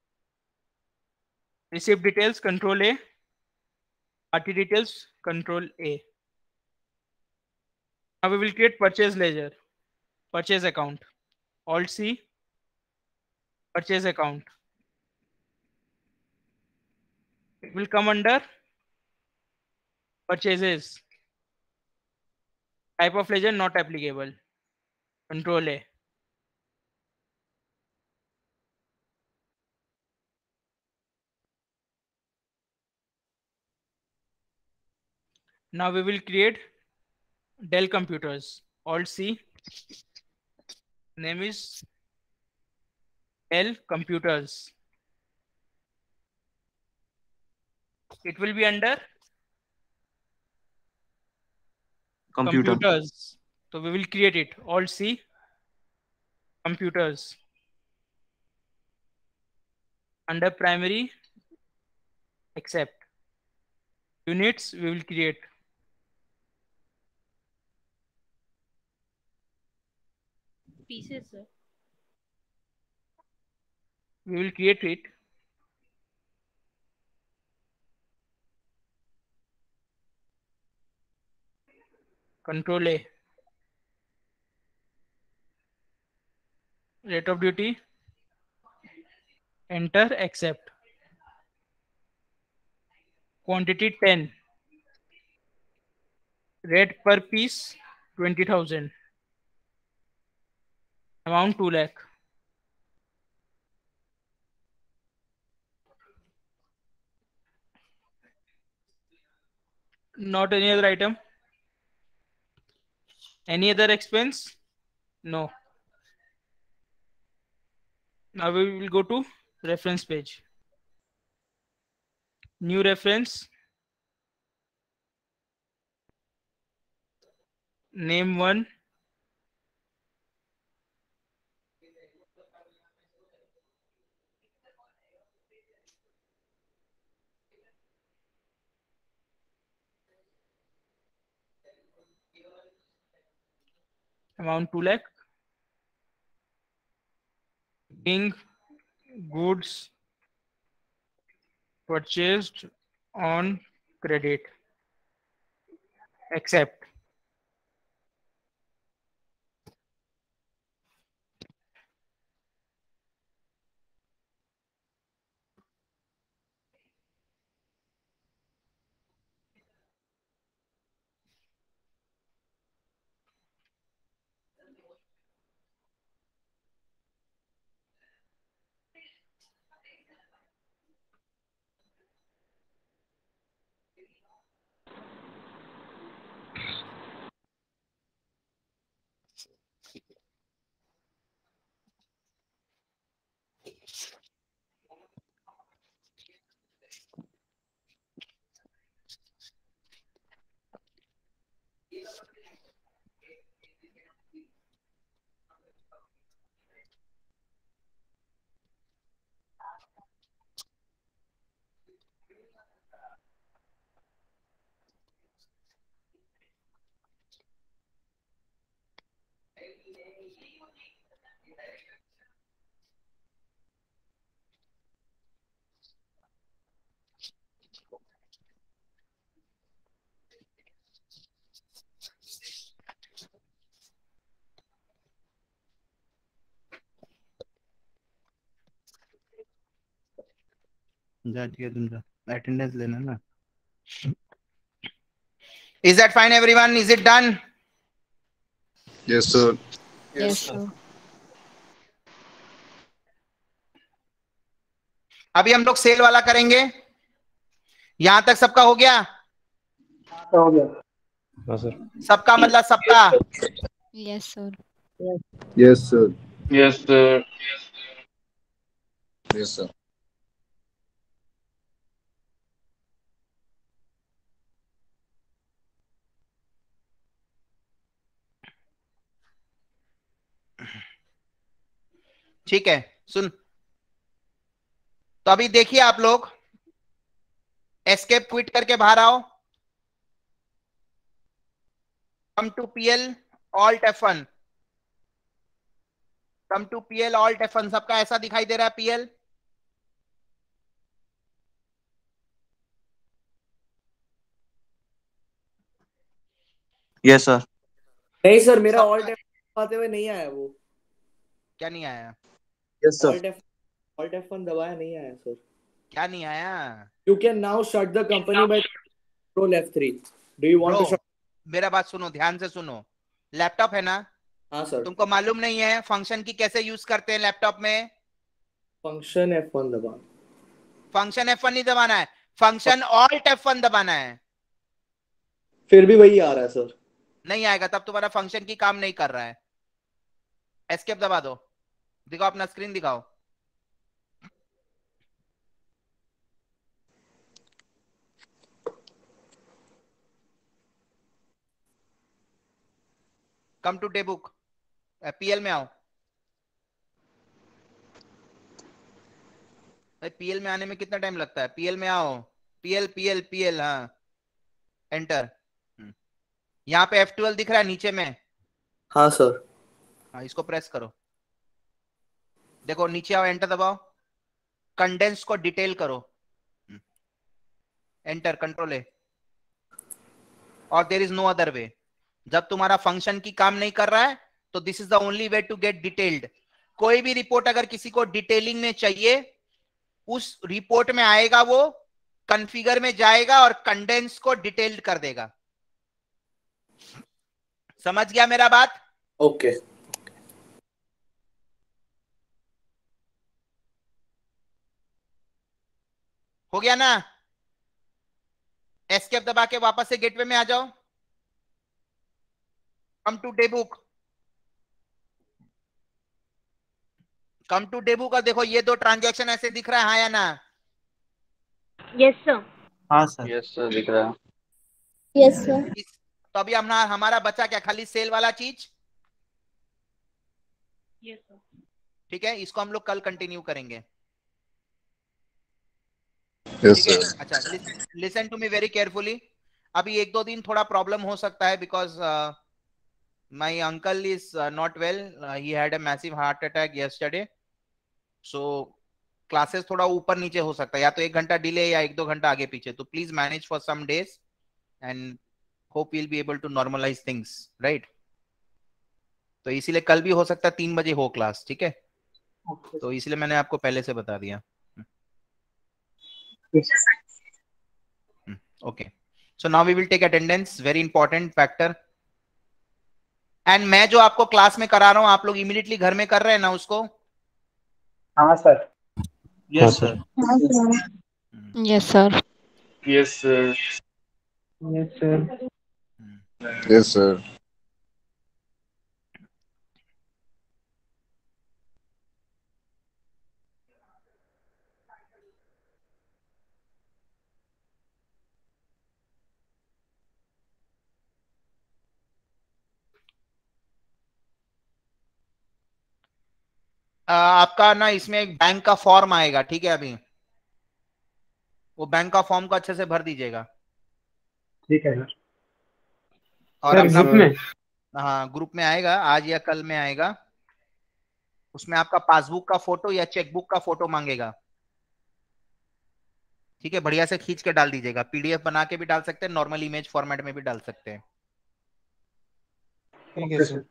Receipt details, Control A. Party details, Control A. Now we will create purchase ledger. Purchase account. Alt C. Purchase account. It will come under purchases. Type of ledger not applicable. Control A. Now we will create Dell computers. Alt C. Name is Dell computers. It will be under computers. So we will create it. Alt C. Computers. Under primary, accept. Units we will create. Pieces, sir. We will create it. Control A. Rate of duty. Enter, accept. Quantity 10. Rate per piece 20,000. Amount 2 lakh. Not any other item. Any other expense? No. Now we will go to reference page. New reference. Name 1. Amount 2 lakh. Being goods purchased on credit. Accept. जा ठीक है, तुम जा attendance लेना ना। Is that fine everyone? Is it done? Yes, sir. Yes, sir. अभी हम लोग सेल वाला करेंगे। यहां तक सबका हो गया? हो गया। हाँ सर। सबका मतलब सबका? Yes, sir. Yes, sir. Yes, sir. Yes, sir. ठीक है, सुन। तो अभी देखिए आप लोग, एस्केप क्विट करके बाहर आओ। Come to PL alt F1। Come to PL alt F1। सबका ऐसा दिखाई दे रहा है पीएल? Yes sir. नहीं सर, मेरा ऑल्ट दबाते हुए नहीं आया वो। क्या नहीं आया? Yes sir. ऑल्ट F1 दबाया नहीं आया सर। क्या नहीं आया? You can now shut the company by Control F3. Do you want to shut? मेरा बात सुनो, ध्यान से सुनो। लैपटॉप है ना? हाँ सर। तुमको मालूम नहीं है फंक्शन की कैसे यूज करते हैं लैपटॉप में? फंक्शन F1 दबाना। फंक्शन F1 नहीं दबाना है, फंक्शन ऑल्ट F1 दबाना है। फिर भी वही आ रहा है सर। नहीं आएगा, तब तुम्हारा फंक्शन की काम नहीं कर रहा है। एस्केप दबा दो, दिखाओ अपना स्क्रीन दिखाओ। Come to day book, PL में आओ। भाई पीएल में आने में कितना टाइम लगता है? पीएल में आओ। पीएल पीएल पीएल, हाँ एंटर। यहाँ पे F12 दिख रहा है नीचे में? हाँ सर। हाँ, इसको प्रेस करो। देखो नीचे आओ, एंटर दबाओ। कंडेंस को डिटेल करो, एंटर, कंट्रोल ए। और there is no other way. जब तुम्हारा फंक्शन की काम नहीं कर रहा है तो this is the only way to get detailed. कोई भी रिपोर्ट अगर किसी को डिटेलिंग में चाहिए, उस रिपोर्ट में आएगा, वो कॉन्फ़िगर में जाएगा और कंडेंस को डिटेल्ड कर देगा। समझ गया मेरा बात? ओके। हो गया ना? एस्केप दबा के वापस से गेटवे में आ जाओ। Come to day book. Come to day book और देखो ये दो ट्रांजैक्शन ऐसे दिख रहा है, हाँ या ना? Yes sir. हाँ सर। Yes, sir. दिख रहा है। Yes sir. तो अभी हमारा बचा क्या? खाली सेल वाला चीज। Yes sir. ठीक है, इसको हम लोग कल कंटिन्यू करेंगे। Yes, ठीक है, sir. अच्छा listen to me very carefully. अभी एक दो दिन थोड़ा प्रॉब्लम हो सकता है because my uncle is not well, he had a massive heart attack yesterday, so classes थोड़ा ऊपर नीचे हो सकता है, या तो 1 घंटा डिले या 1-2 घंटा आगे पीछे। तो please manage for some days and hope will be able to normalize things, right? तो इसीलिए कल भी हो सकता है 3 बजे हो क्लास, ठीक है? तो इसलिए मैंने आपको पहले से बता दिया। Okay, so now we will take attendance, very important factor. And मैं जो आपको क्लास में करा रहा हूँ, आप लोग इमीडिएटली घर में कर रहे हैं ना उसको? हाँ sir. Yes sir. Yes, sir. Yes, sir. Yes, sir. Yes, sir. आपका ना इसमें एक बैंक का फॉर्म आएगा, ठीक है? अभी वो बैंक का फॉर्म को अच्छे से भर दीजिएगा। ठीक है सर। और सर अपना ग्रुप में? हाँ ग्रुप में आएगा, आज या कल में आएगा। उसमें आपका पासबुक का फोटो या चेकबुक का फोटो मांगेगा, ठीक है? बढ़िया से खींच के डाल दीजिएगा। पीडीएफ बना के भी डाल सकते हैं, नॉर्मल इमेज फॉर्मेट में भी डाल सकते हैं। ठीक है sir.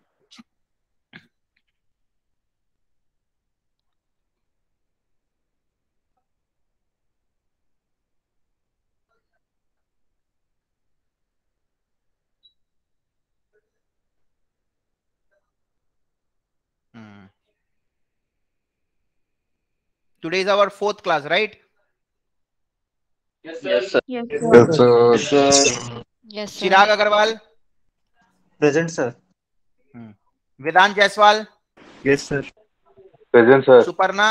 Today is our 4th class, right? Yes, sir. Yes, sir. Yes, sir. Chirag Agarwal, present sir. Vedant Jaiswal, yes sir. Present, sir. Suparna,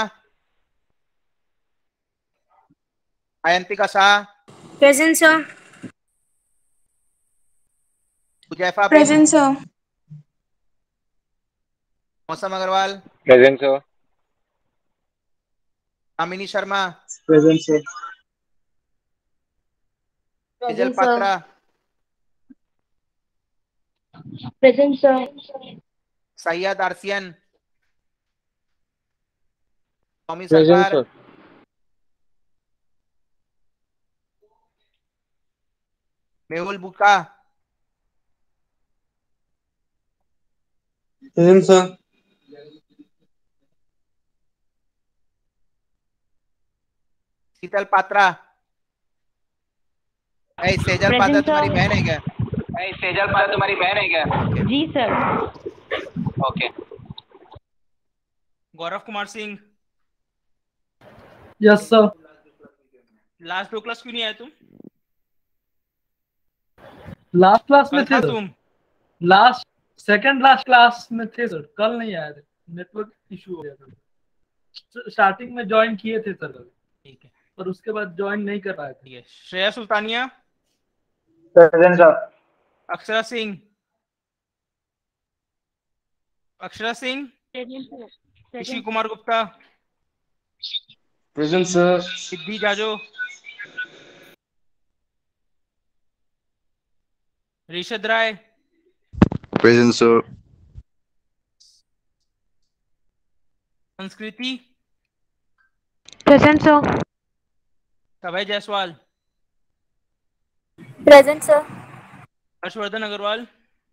Ayantika Shah, present sir. Huzaifa Bin, present sir. Mausam Agarwal, Present, sir. Kamini Sharma, present sir. Sejal present sir. Patra, present sir. Syed Arsian, Tommy Present, Sarkar, sir. Mehul Buka, present sir. Sheetal Patra. Sejal Patra present तुम्हारी sir. बहन है क्या? सेजल पात्रा तुम्हारी बहन है क्या? जी sir. Okay. Gaurav Kumar Singh. Yes sir. Last 2 class क्यों नहीं आए तुम? लास्ट क्लास में कल थे था सर। तुम? लास्ट सेकंड लास्ट क्लास में थे सर, कल नहीं आए थे, नेटवर्क इशू हो गया था। स्टार्टिंग में ज्वाइन किए थे सर कल, ठीक है, पर उसके बाद ज्वाइन नहीं कर पाए थे। ठीक है। Shreya Sultania, present sir. Akshara Singh, Akshara Singh, Rishi Kumar Gupta, present sir. Siddhi Jajo, Rishad Rai, Present, sir. Sanskriti, present sir. Sabhay Jaiswal, present sir. Harshvardhan Agarwal,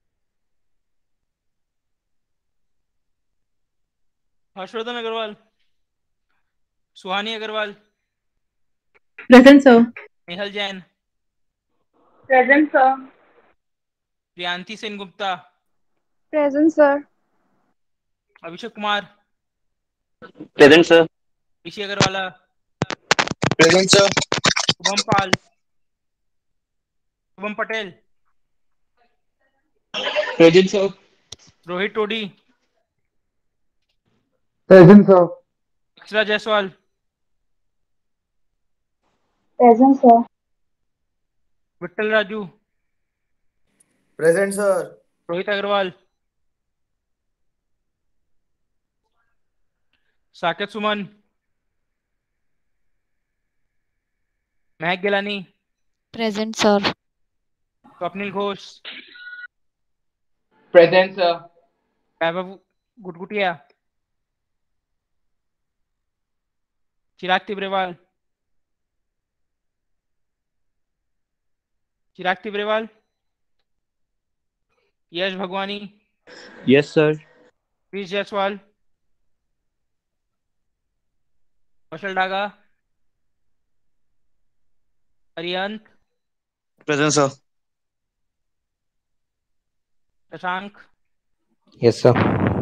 Harshvardhan Agarwal, Suhani Agarwal, present sir. Nehal Jain, present sir. Priyanti Sen Gupta, present sir. Abhishek Kumar, present sir. Rishi Agarwala, present sir. Shubham Pal, Shubham Patel, present sir. Rohit Todi, present sir. Akshara Jaiswal, present sir. Vitthal Raju, present sir. Rohit Agarwal, Saket Suman, Mahak Gilani, Present, sir. Swapnil Ghosh, present sir. Vaibhav Gutgutia, Chirag Tibrewal, Chirag Tibrewal, Yash Bhagwani, Yes, sir. Krish Jaiswal, Kaushal Daga, Ariyant, present sir. Shashank, Yes, sir.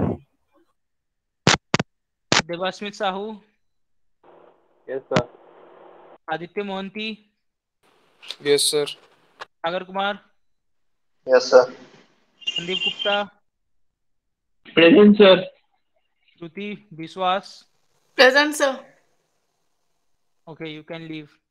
Devasmit Sahu, yes sir. Aditya Mohanty, yes sir. Sagar Kumar, yes sir. Sandeep Gupta, present sir. Shruti Biswas. Present sir. Okay, you can leave.